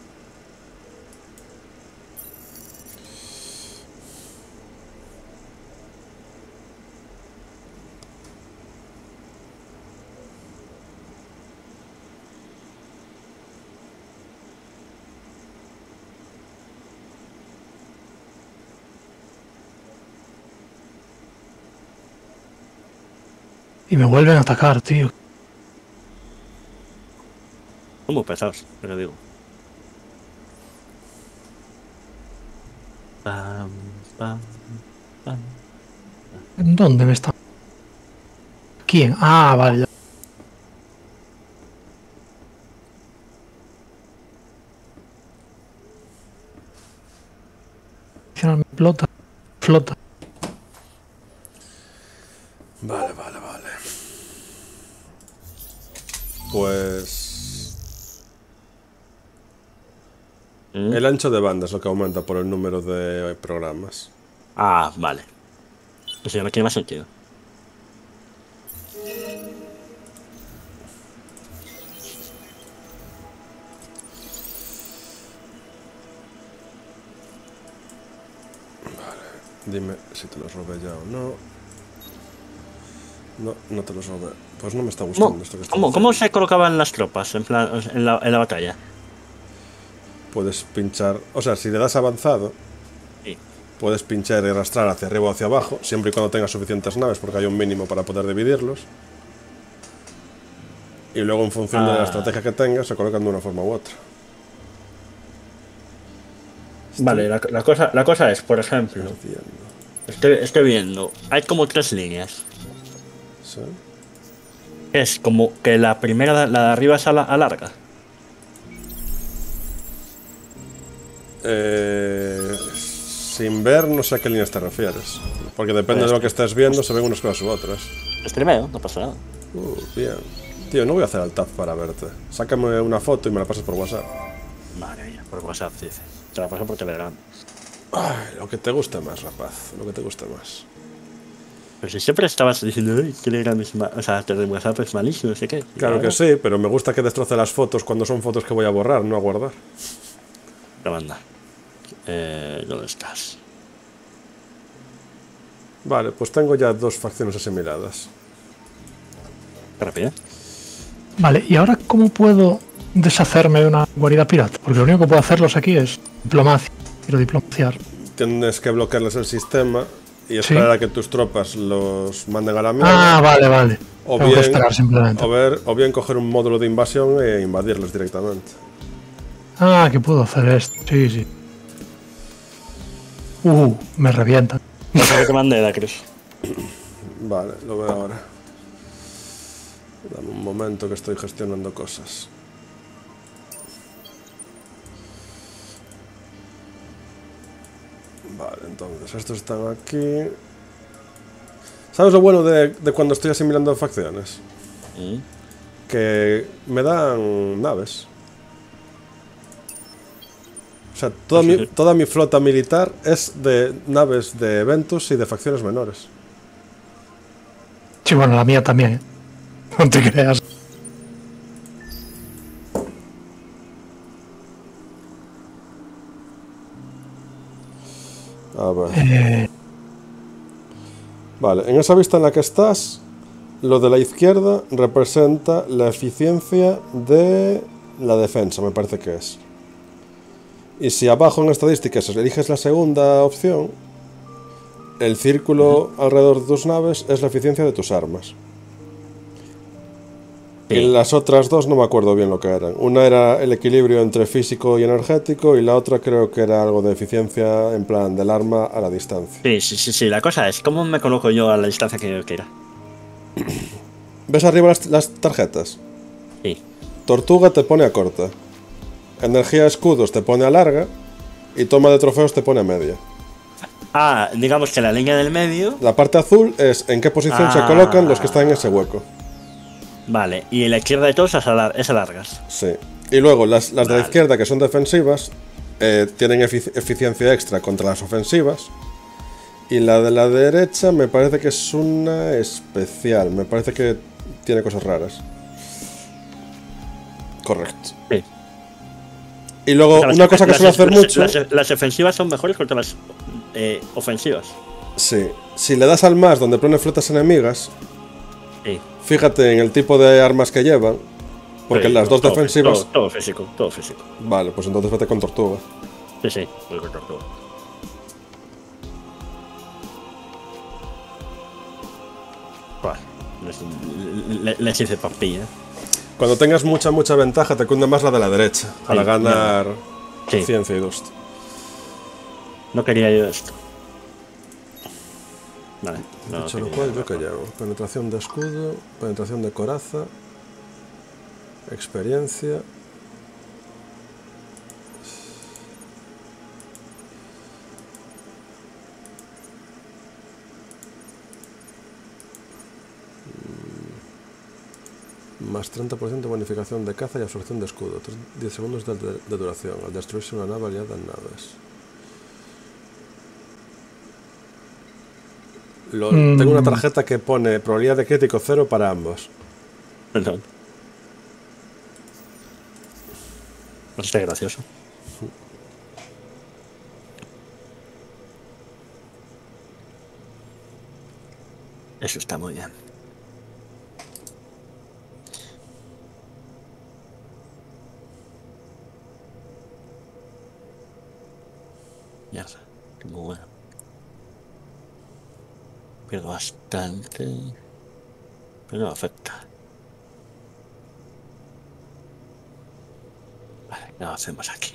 Y me vuelven a atacar, tío. Son muy pesados, pero digo. Pam, pam, pam. ¿En dónde me están? ¿Quién? Ah, vale. Ya. Flota. Flota. Vale. Pues... ¿Mm? El ancho de banda es lo que aumenta por el número de programas. Ah, vale. Eso ya no tiene más sentido. Dime si te los robé ya o no. No te los robé. Pues no me está gustando esto que está ¿Cómo se colocaban las tropas en plan en la batalla? Puedes pinchar... O sea, si le das avanzado, Sí. puedes pinchar y arrastrar hacia arriba o hacia abajo, siempre y cuando tengas suficientes naves, porque hay un mínimo para poder dividirlos. Y luego, en función de la estrategia que tengas, se colocan de una forma u otra. Vale, la cosa es, por ejemplo, Entiendo. estoy viendo, hay como 3 líneas. ¿Sí? Es como que la primera, la de arriba es a larga. Sin ver, no sé a qué líneas te refieres. Porque depende de lo que estés viendo, se ven unas cosas u otras. Streameo, no pasa nada. Bien. Tío, no voy a hacer el tab para verte. Sácame una foto y me la pasas por WhatsApp. Madre mía, por WhatsApp dice. Te la paso por Telegram. Ay, lo que te guste más, rapaz. Lo que te guste más. Pero si siempre estabas diciendo, "Ay, Telegram es o sea, WhatsApp es malísimo, no sé qué". Claro Y que ahora, sí, pero me gusta que destroce las fotos cuando son fotos que voy a borrar, no a guardar. La banda. ¿Dónde estás? Vale, pues tengo ya 2 facciones asimiladas. Qué rápido. Vale, ¿y ahora cómo puedo deshacerme de una guarida pirata? Porque lo único que puedo hacerlos aquí es diplomacia. Quiero diplomaciar. Tienes que bloquearles el sistema y esperar a que tus tropas los manden a la mierda. Ah, vale. O Tengo que esperar simplemente. o bien coger un módulo de invasión e invadirlos directamente. Ah, que puedo hacer esto. Sí. Me revientan. Pasa que te mandé, Dacruz. Vale, lo veo ahora. Dame un momento que estoy gestionando cosas. Vale, entonces estos están aquí. ¿Sabes lo bueno de cuando estoy asimilando facciones? Que me dan naves. O sea, toda mi flota militar es de naves de eventos y de facciones menores. Sí, bueno, la mía también. No te creas. A ver. Vale, en esa vista en la que estás, lo de la izquierda representa la eficiencia de la defensa, me parece que es. Y si abajo en estadísticas eliges la segunda opción, el círculo alrededor de tus naves es la eficiencia de tus armas. Sí. Y las otras dos no me acuerdo bien lo que eran. Una era el equilibrio entre físico y energético y la otra creo que era algo de eficiencia en plan del arma a la distancia. Sí. La cosa es, ¿cómo me coloco yo a la distancia que yo quiera? ¿Ves arriba las tarjetas? Sí. Tortuga te pone a corta. Energía escudos te pone a larga. Y toma de trofeos te pone a media. digamos que la línea del medio. La parte azul es en qué posición se colocan los que están en ese hueco. Vale, y la izquierda de todos es alargas. Sí. Y luego las de Vale. la izquierda, que son defensivas, tienen eficiencia extra contra las ofensivas. Y la de la derecha me parece que es una especial. Me parece que tiene cosas raras. Correcto. Sí. Y luego, O sea, una cosa que suele hacer mucho... Las defensivas son mejores contra las ofensivas. Sí. Si le das al más donde pone flotas enemigas, Sí. fíjate en el tipo de armas que llevan. Porque Sí, las dos todo- defensivas... Todo físico, todo físico. Vale, pues entonces vete con tortuga. Sí, voy con tortuga. Vale, les hice papilla. Cuando tengas mucha ventaja, te cunde más la de la derecha. Para ganar Sí. ciencia y dust. No quería yo esto. Vale. No, Dicho lo quería cual, yo. yo que llevo penetración de escudo, penetración de coraza, experiencia. Más 30% de bonificación de caza y absorción de escudo. 10 segundos de duración al destruirse una nave aliada en naves. Tengo una tarjeta que pone probabilidad de crítico 0 para ambos. Perdón. No está gracioso. Eso está muy bien. Mierda, qué muy bueno. Pierdo bastante, pero no afecta. Vale, ¿qué hacemos aquí?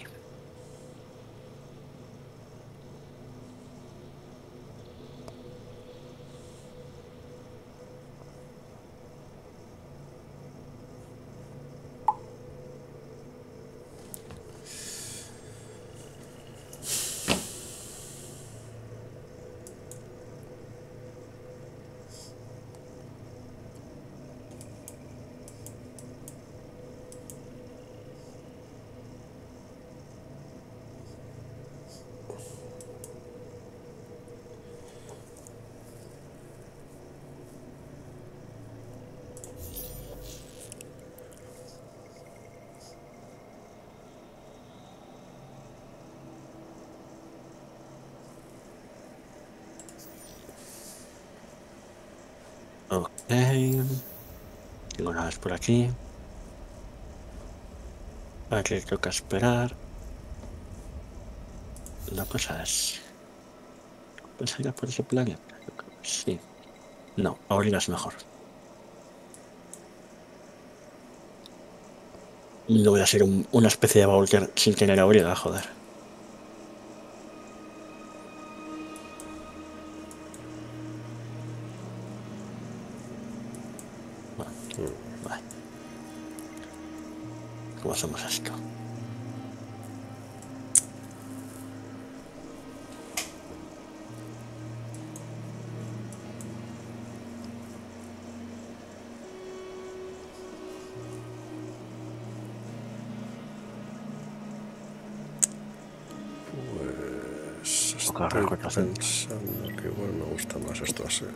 Ok. Tengo nada por aquí. Aquí toca esperar. La cosa es... ¿Puedes ir a por ese planeta? Sí. No, Auriga es mejor. No voy a ser una especie de Volker sin tener Auriga, joder. Vale. ¿Cómo hacemos esto? Estoy pensando que igual me gusta más esto así.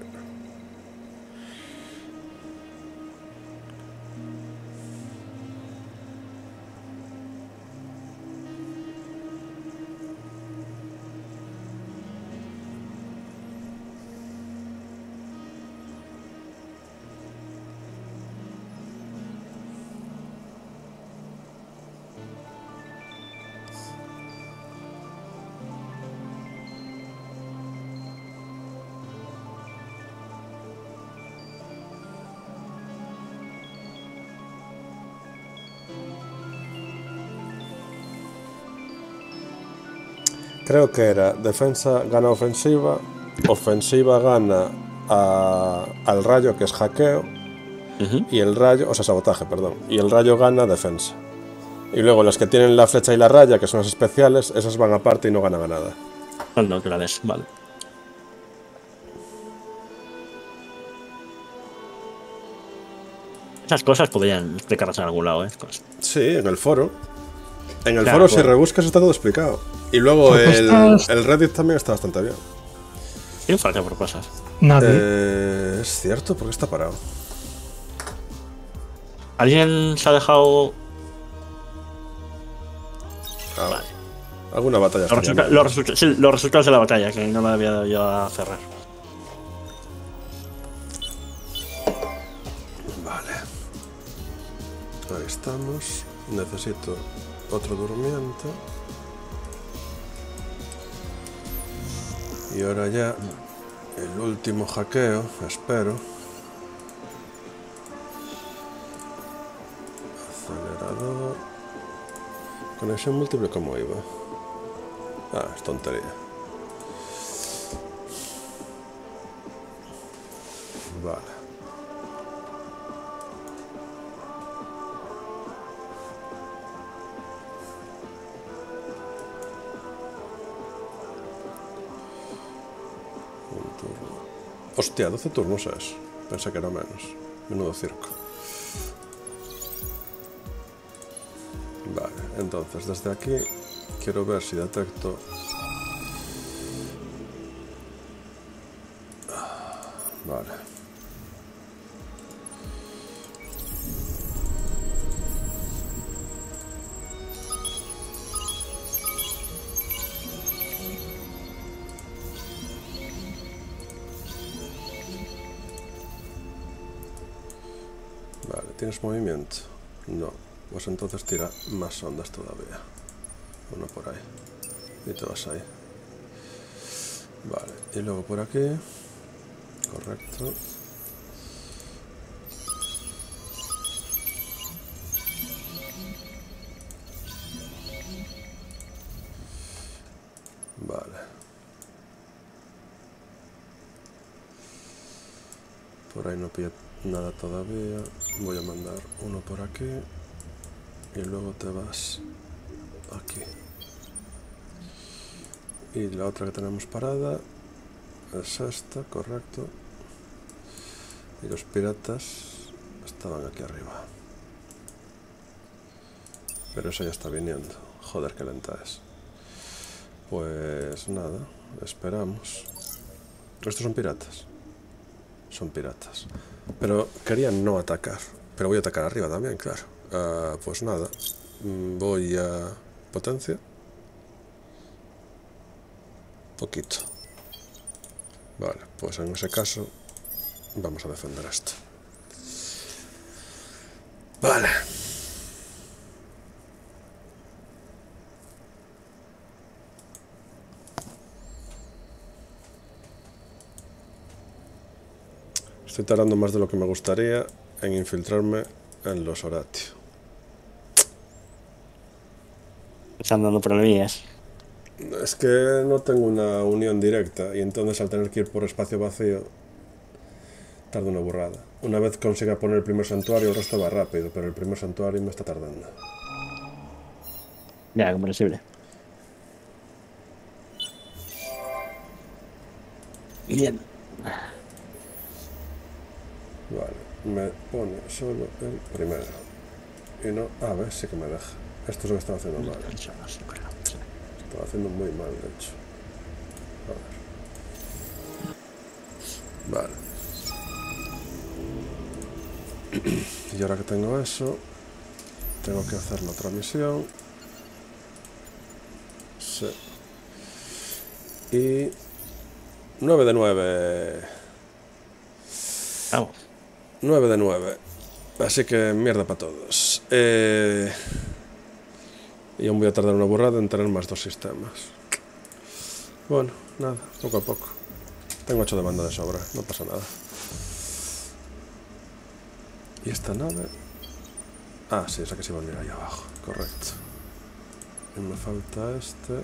Creo que era defensa gana ofensiva, ofensiva gana al rayo, que es hackeo, y el rayo, o sea, sabotaje, perdón, y el rayo gana defensa. Y luego las que tienen la flecha y la raya, que son las especiales, esas van aparte y no ganan a nada. No, neutrales, vale. Esas cosas podrían explicarlas en algún lado, ¿eh? Sí, en el foro. En el Claro, foro, si foro. rebuscas, está todo explicado. Y luego Propuestas. el Reddit también está bastante bien. ¿Quién falta por cosas? Nadie. Es cierto, porque está parado. ¿Alguien se ha dejado Ah, alguna batalla los, estaría bien. los resultados de la batalla? Que no me había dado yo a cerrar. Vale. Ahí estamos. Necesito otro durmiente. Y ahora ya el último hackeo, espero. Acelerador. Conexión múltiple, ¿cómo iba? Ah, es tontería. Vale. Un turno. Hostia, 12 turnos es. Pensé que era menos. Menudo circo. Vale, entonces desde aquí quiero ver si detecto... Vale. Vale, ¿tienes movimiento? No. Pues entonces tira más ondas todavía. Una por ahí. Y te vas ahí. Vale, y luego por aquí. Correcto. Vale. Por ahí no pilla nada todavía. Voy a mandar uno por aquí. Y luego te vas aquí. Y la otra que tenemos parada es esta, correcto. Y los piratas estaban aquí arriba. Pero esa ya está viniendo. Joder, qué lenta es. Pues nada, esperamos. ¿Estos son piratas? Son piratas. Pero querían no atacar. Pero voy a atacar arriba también, claro. Pues nada, voy a potencia. Poquito. Vale, pues en ese caso vamos a defender esto. Vale. Estoy tardando más de lo que me gustaría en infiltrarme en los Horatio. Están dando problemillas. Es que no tengo una unión directa y entonces al tener que ir por espacio vacío tarda una burrada. Una vez consiga poner el primer santuario el resto va rápido, pero el primer santuario me está tardando. Ya, comprensible. Bien. Vale, me pone solo el primero. Y no, a ver, sí que me deja. Esto es lo que estaba haciendo mal. Estaba haciendo muy mal, de hecho. A ver. Vale. Y ahora que tengo eso, tengo que hacer la otra misión. Sí. Y 9 de 9. Vamos. 9 de 9. Así que mierda para todos. Y aún voy a tardar una burrada en tener más 2 sistemas. Bueno, nada, poco a poco. Tengo 8 de banda de sobra, no pasa nada. ¿Y esta nave? Ah, sí, esa que se iba a venir ahí abajo, correcto. Y me falta este.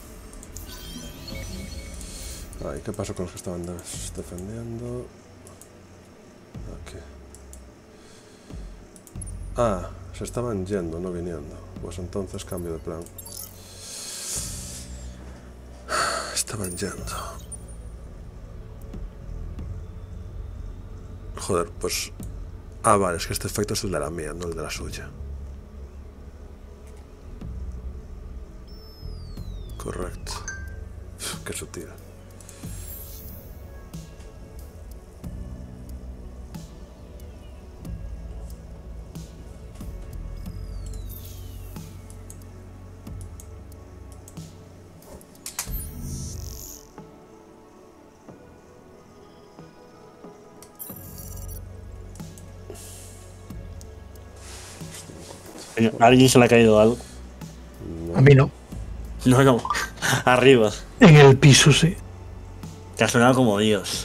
Ay, ¿qué pasó con los que estaban defendiendo? Aquí. Ah, se estaban yendo, no viniendo. Pues entonces cambio de plan. Estaban yendo. Joder, pues... Ah, vale, es que este efecto es el de la mía, no el de la suya. Correcto. Qué sutil. ¿A alguien se le ha caído algo? A mí no. No, no. Arriba. En el piso sí. Te ha sonado como Dios.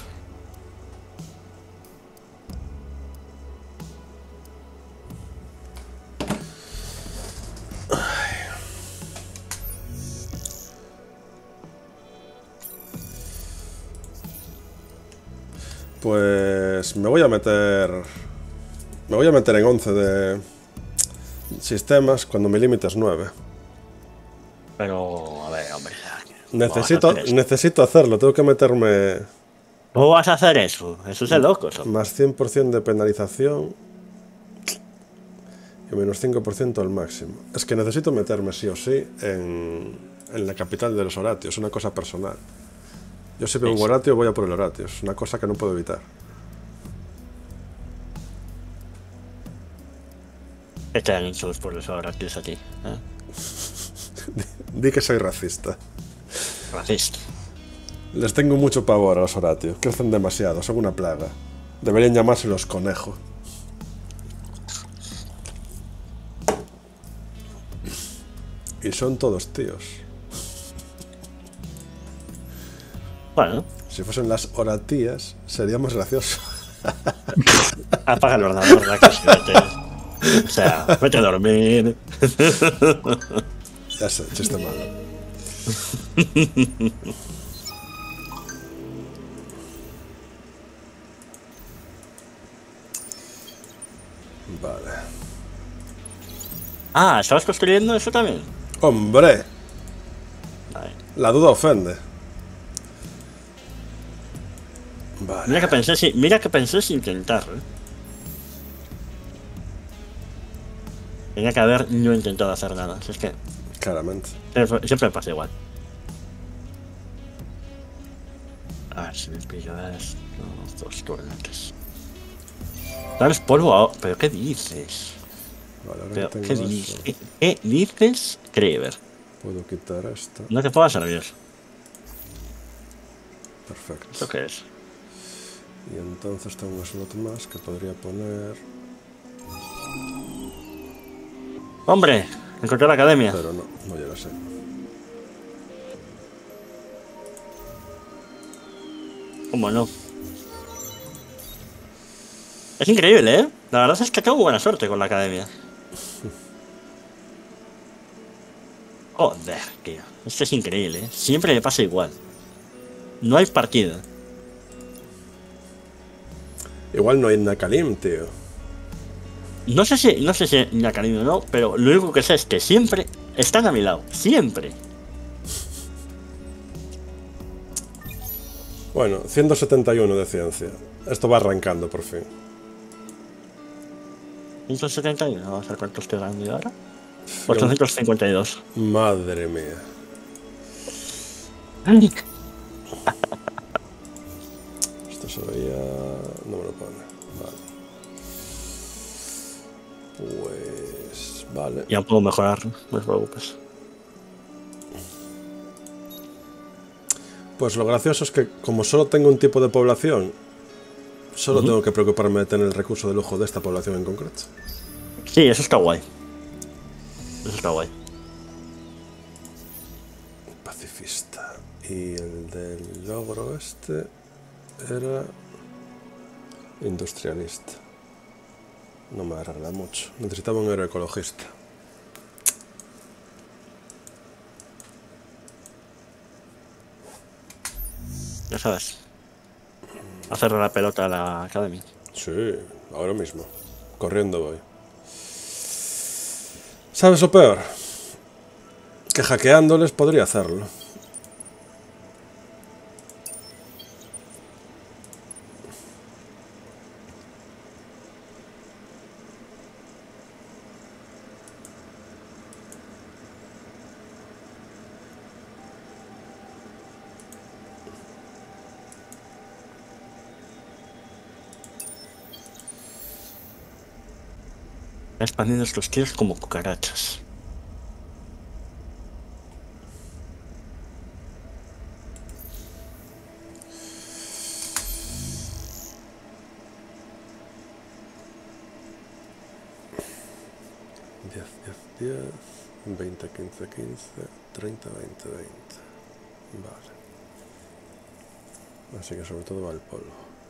Pues me voy a meter... Me voy a meter en 11 de sistemas cuando mi límite es 9. Pero, a ver, hombre. Necesito hacerlo, tengo que meterme ¿Cómo vas a hacer eso? Eso es de locos. más 100% de penalización y menos 5% al máximo. Es que necesito meterme sí o sí en la capital de los Horatios, una cosa personal. Yo si veo un Horatio voy a por el Horatio, es una cosa que no puedo evitar. ¿Qué te han hecho por los Horatios a ti? Di que soy racista. Racista. Les tengo mucho pavor a los Horatios, crecen demasiado, son una plaga. Deberían llamarse los conejos. Y son todos tíos. Bueno, Si fuesen las Horatías, sería más gracioso. apaga el ordenador, la que se vete. O sea, vete a dormir. Ya sé, chiste malo. Vale. Ah, ¿estabas construyendo eso también? ¡Hombre! Vale. La duda ofende. Vale. Mira que pensé sin intentarlo. Tenía que haber no intentado hacer nada. Si es que Claramente. siempre me pasa igual. A ver si me pillo esto. Dos turnetes. ¿Sabes polvo ahora? ¿Pero qué dices? Vale, ahora Pero, que tengo ¿qué esto, dices? ¿Qué dices, Kraber? puedo quitar esto. No te pongas nervioso. Perfecto. ¿Esto qué es? Y entonces tengo un slot más que podría poner... ¡Hombre! Encontré la academia. Pero no, no ya lo sé. ¿Cómo no? Es increíble, ¿eh? La verdad es que tengo buena suerte con la academia. Joder, tío. Esto es increíble, ¿eh? Siempre me pasa igual. No hay partida. Igual no hay Nakalim, tío. No sé si me ha caído o no, pero lo único que sé es que siempre están a mi lado. Siempre. Bueno, 171 de ciencia. Esto va arrancando por fin. 171, vamos a ver cuánto estoy ganando ahora. 852. Madre mía. Esto se veía... No me lo pone. Vale. Pues... Vale. Ya puedo mejorar, no te preocupes. Pues lo gracioso es que como solo tengo un tipo de población, solo tengo que preocuparme de tener el recurso de lujo de esta población en concreto. Sí, eso está guay. Eso está guay. Pacifista. Y el del logro este era industrialista. No me arregla mucho. Necesitaba un héroe ecologista. Ya sabes. Hacerle la pelota a la academia. Sí, ahora mismo. Corriendo voy. ¿Sabes lo peor? Que hackeándoles podría hacerlo. Expandiendo estos tíos como cucarachas. $10, $10, $10, $20, $15, $15, $30, $20, $20. Vale. Así que sobre todo va el polvo.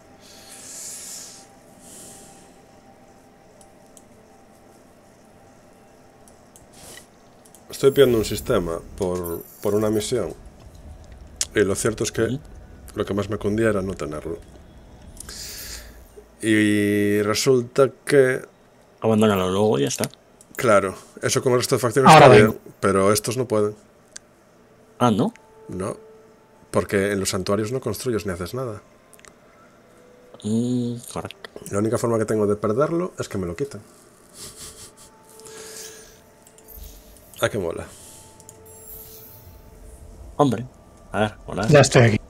Estoy pidiendo un sistema por una misión. Y lo cierto es que lo que más me cundía era no tenerlo. Y resulta que... Abandónalo luego y ya está. Claro, eso con el resto de facciones Ahora está bien, vengo. pero estos no pueden. Ah, ¿no? No, porque en los santuarios no construyes ni haces nada. Correcto. La única forma que tengo de perderlo es que me lo quiten. ¿A qué mola? Hombre. A ver, hola. Ya estoy aquí.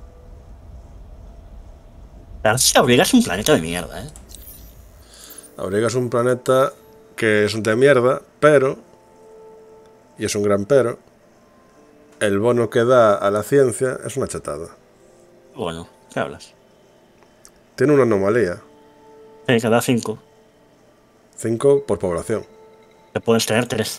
Tarsia Abriga es un planeta de mierda, ¿eh? Abriga es un planeta que es de mierda, pero, y es un gran pero, el bono que da a la ciencia es una chatada. Bueno, ¿qué hablas? Tiene una anomalía, Cada 5 5 por población. te puedes tener 3.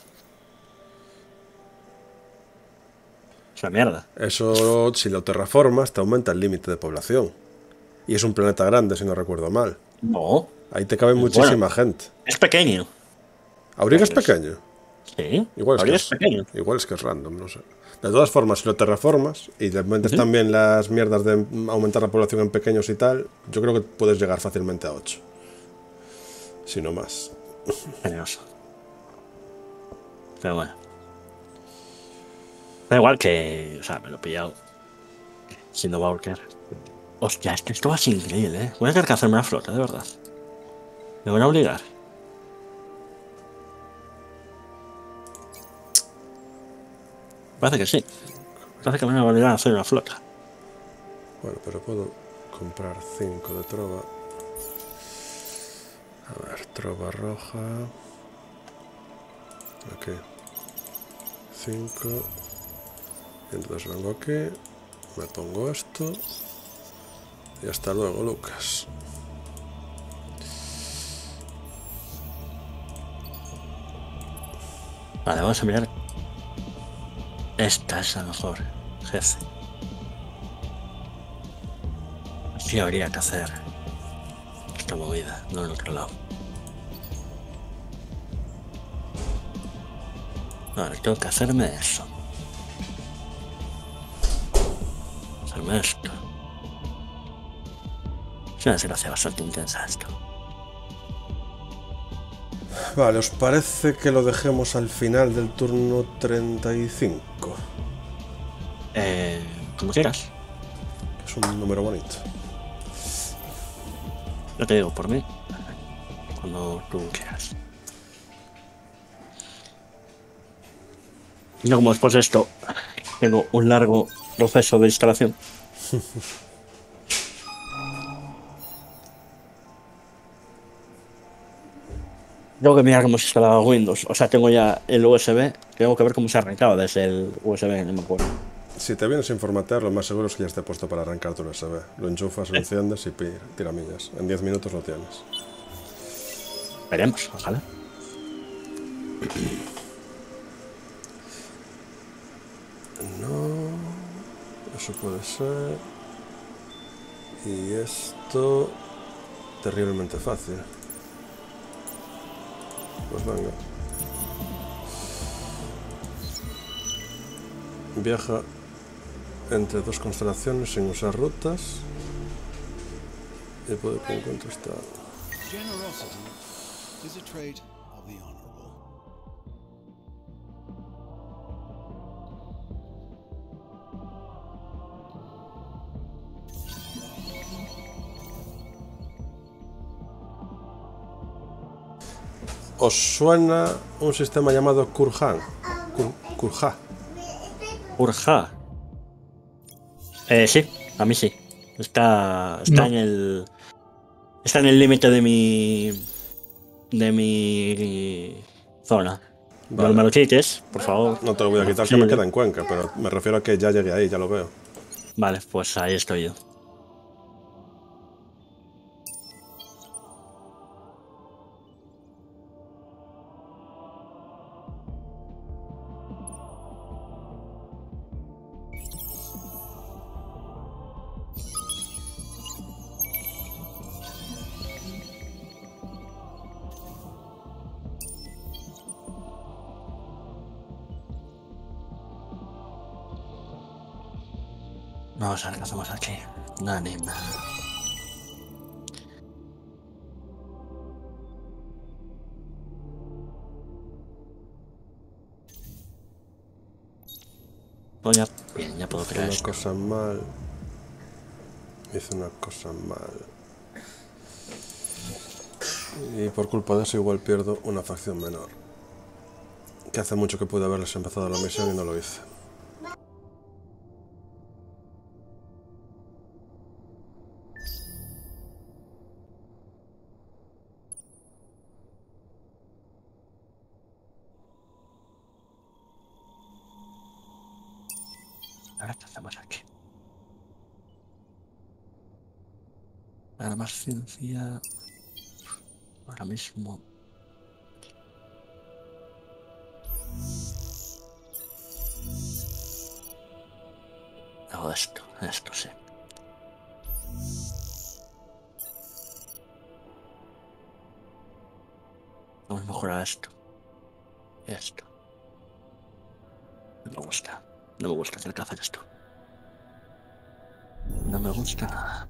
Es una mierda. Eso, si lo terraformas, te aumenta el límite de población. Y es un planeta grande, si no recuerdo mal. No. Ahí te cabe muchísima gente. Es pequeño. Abriga es pequeño. Sí. Igual Abriga es es que pequeño. igual es que es random, no sé. De todas formas, si lo terraformas y le metes también las mierdas de aumentar la población en pequeños y tal, yo creo que puedes llegar fácilmente a 8. Si no más. Generoso. Pero bueno. Da igual que... O sea, me lo he pillado. Siendo Walker. Hostia, es que esto va a ser increíble, ¿eh? Voy a tener que hacerme una flota, de verdad. Me van a obligar. Parece que sí. Parece que me van a obligar a hacer una flota. Bueno, pero puedo comprar 5 de trova. A ver, trova roja. Aquí. 5. Y entonces vengo aquí. Me pongo esto. Y hasta luego, Lucas. Vale, vamos a mirar. Esta es la mejor, jefe. Sí habría que hacer esta movida, no en otro lado. Vale, tengo que hacerme eso. Hacerme esto. Es una desgracia bastante intensa esto. Vale, ¿os parece que lo dejemos al final del turno 35? Como quieras. Es un número bonito. Yo te digo por mí. Cuando tú quieras. Y no como después de esto tengo un largo proceso de instalación. Tengo que mirar cómo se instalaba Windows. O sea, tengo ya el USB. Tengo que ver cómo se arrancaba desde el USB, no me acuerdo. Si te vienes sin formatear, lo más seguro es que ya esté puesto para arrancar tu USB. Lo enchufas, lo enciendes y tira millas. En 10 minutos lo tienes. Veremos, ojalá. No, eso puede ser. Y esto, terriblemente fácil. Pues venga. Viaja entre dos constelaciones sin usar rutas. Y puede que encuentre esta. Generosity is a trait of the honorable. ¿Os suena un sistema llamado Kurhan? Kurha. Urja. Sí, a mí sí. Está No. en el. Está en el límite de mi. De mi. Zona. Vale. No me lo quites, por favor. No te lo voy a quitar, que me queda en Cuenca, pero me refiero a que ya llegué ahí, ya lo veo. Vale, pues ahí estoy yo. Vamos a ver qué hacemos aquí. Nadie más. Voy a. Bien, ya puedo Hice crear una esto. cosa mal. Hice una cosa mal. Y por culpa de eso igual pierdo una facción menor. Que hace mucho que pude haberles empezado la misión y no lo hice. Ahora qué hacemos aquí. Ahora más ciencia. Ahora mismo. Hago esto sí. Vamos a mejorar esto. Esto. No me gusta. No me gusta hacer que hacer esto. No me gusta nada.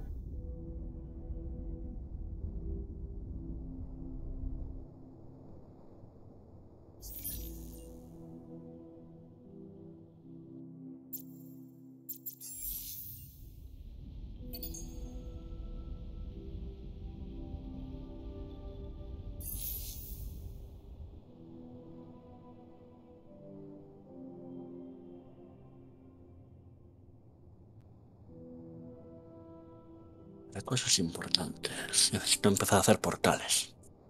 Hay cosas importantes. Necesito empezar a hacer portales.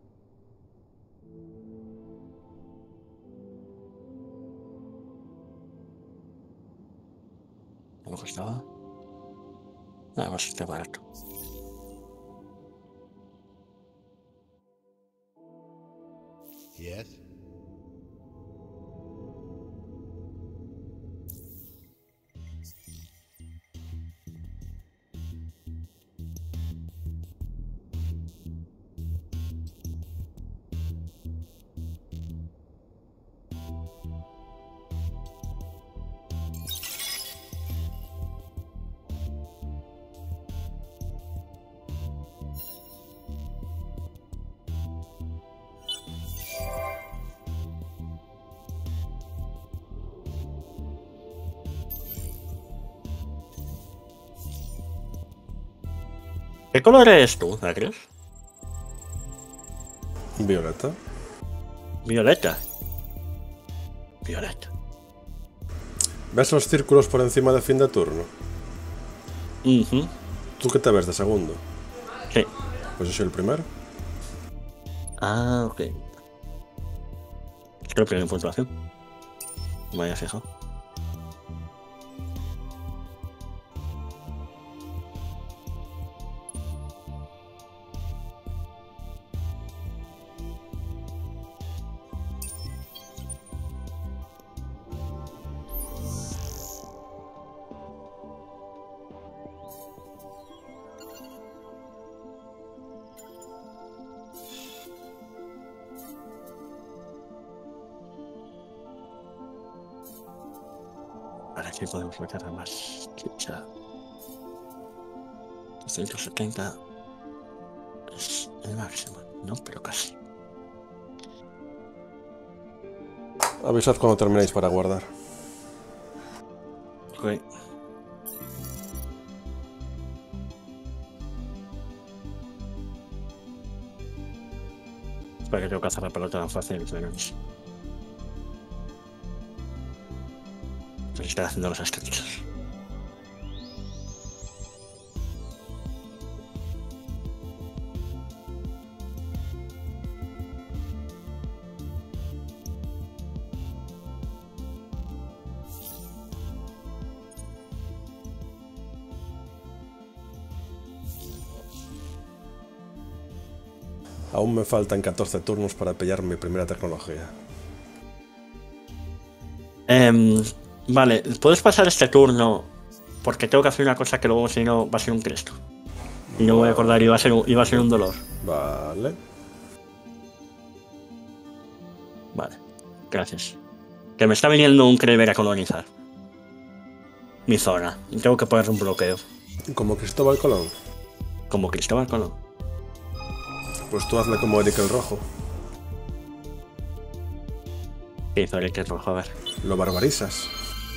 ¿Cómo costaba? Nada más está barato. Yes? ¿Qué color eres tú, Zagreus? Violeta. Violeta. Violeta. ¿Ves los círculos por encima de fin de turno? Mhm. ¿Tú qué te ves de segundo? Sí. Pues yo soy el primero. Ah, ok. Creo que hay puntuación. No me había fijado. Vale, aquí podemos meter más chicha. 270 es el máximo. No, pero casi. Avisad cuando terminéis para guardar. Ok. Espera que tengo que hacer la pelota tan fácil. Pero estoy haciendo los estrechos. Aún me faltan 14 turnos para pillar mi primera tecnología. Vale, ¿puedes pasar este turno? Porque tengo que hacer una cosa que luego si no va a ser un Cristo. Y no voy a acordar y va a ser un dolor. Vale. Vale, gracias. Que me está viniendo un Creeper a colonizar mi zona. Y tengo que poner un bloqueo. Como Cristóbal Colón. Como Cristóbal Colón. Pues tú hazle como Eric el Rojo. ¿Qué hizo Eric el Rojo? A ver. Lo barbarizas.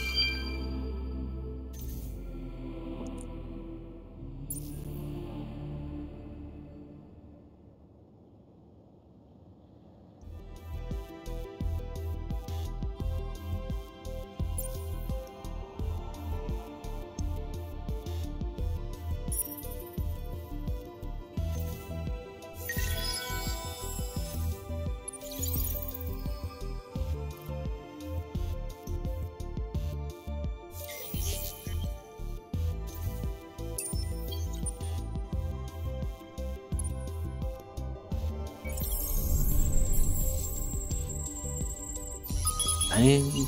Ahí.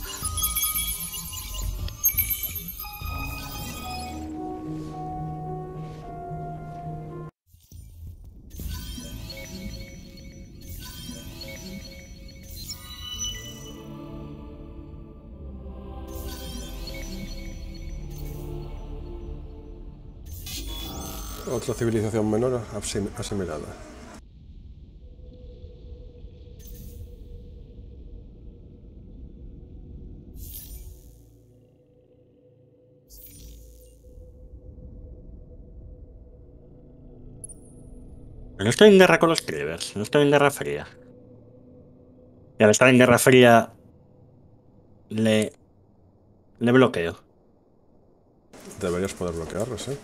Otra civilización menor asimilada. No estoy en guerra con los Creepers, no estoy en guerra fría. Y al estar en guerra fría le bloqueo. Deberías poder bloquearlos, ¿eh?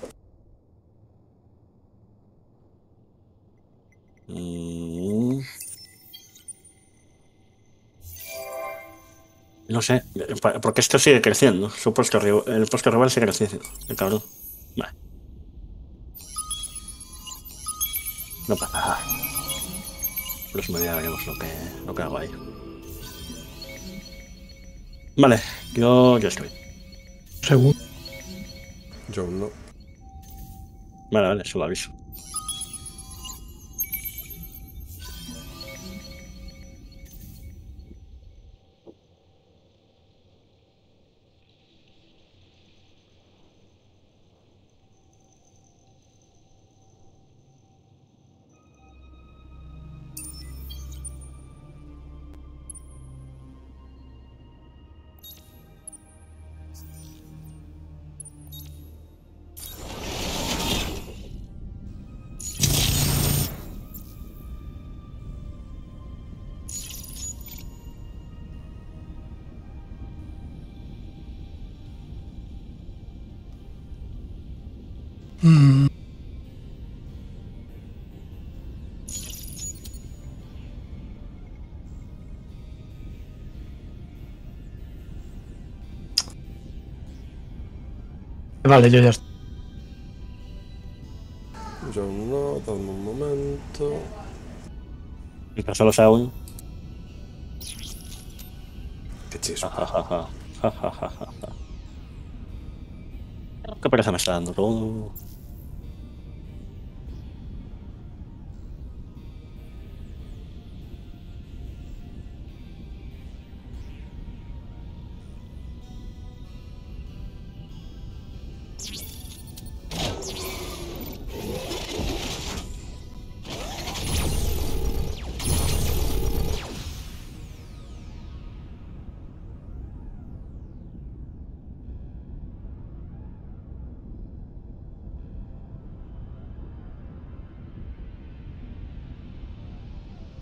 No sé, porque esto sigue creciendo. El puesto rival sigue creciendo. El cabrón. Vale. No pasa nada. Próximo día veremos lo que hago ahí. Vale, yo estoy. Segundo. Yo no. Vale, solo aviso. Vale, yo ya estoy. Yo no, dame un momento. Y pasó los aún. Qué chispa. Qué pereza me está dando todo.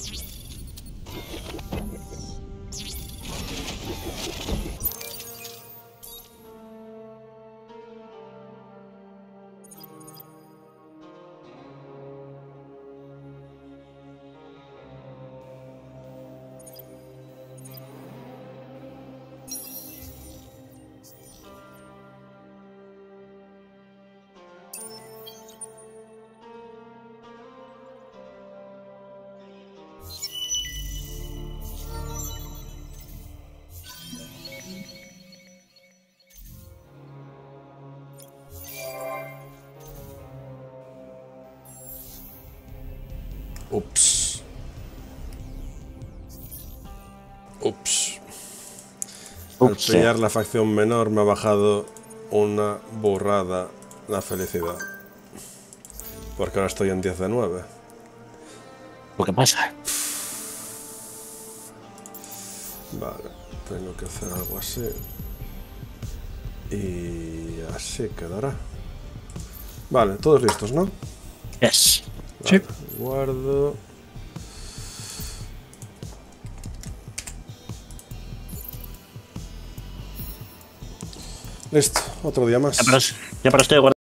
Ups. Ups. Al Ups, pillar la facción menor me ha bajado una burrada la felicidad. Porque ahora estoy en 10 de 9. ¿Qué pasa? Vale, tengo que hacer algo así. Y así quedará. Vale, todos listos, ¿no? Yes. Sí. Guardo. Listo, otro día más. Ya para estoy guardando.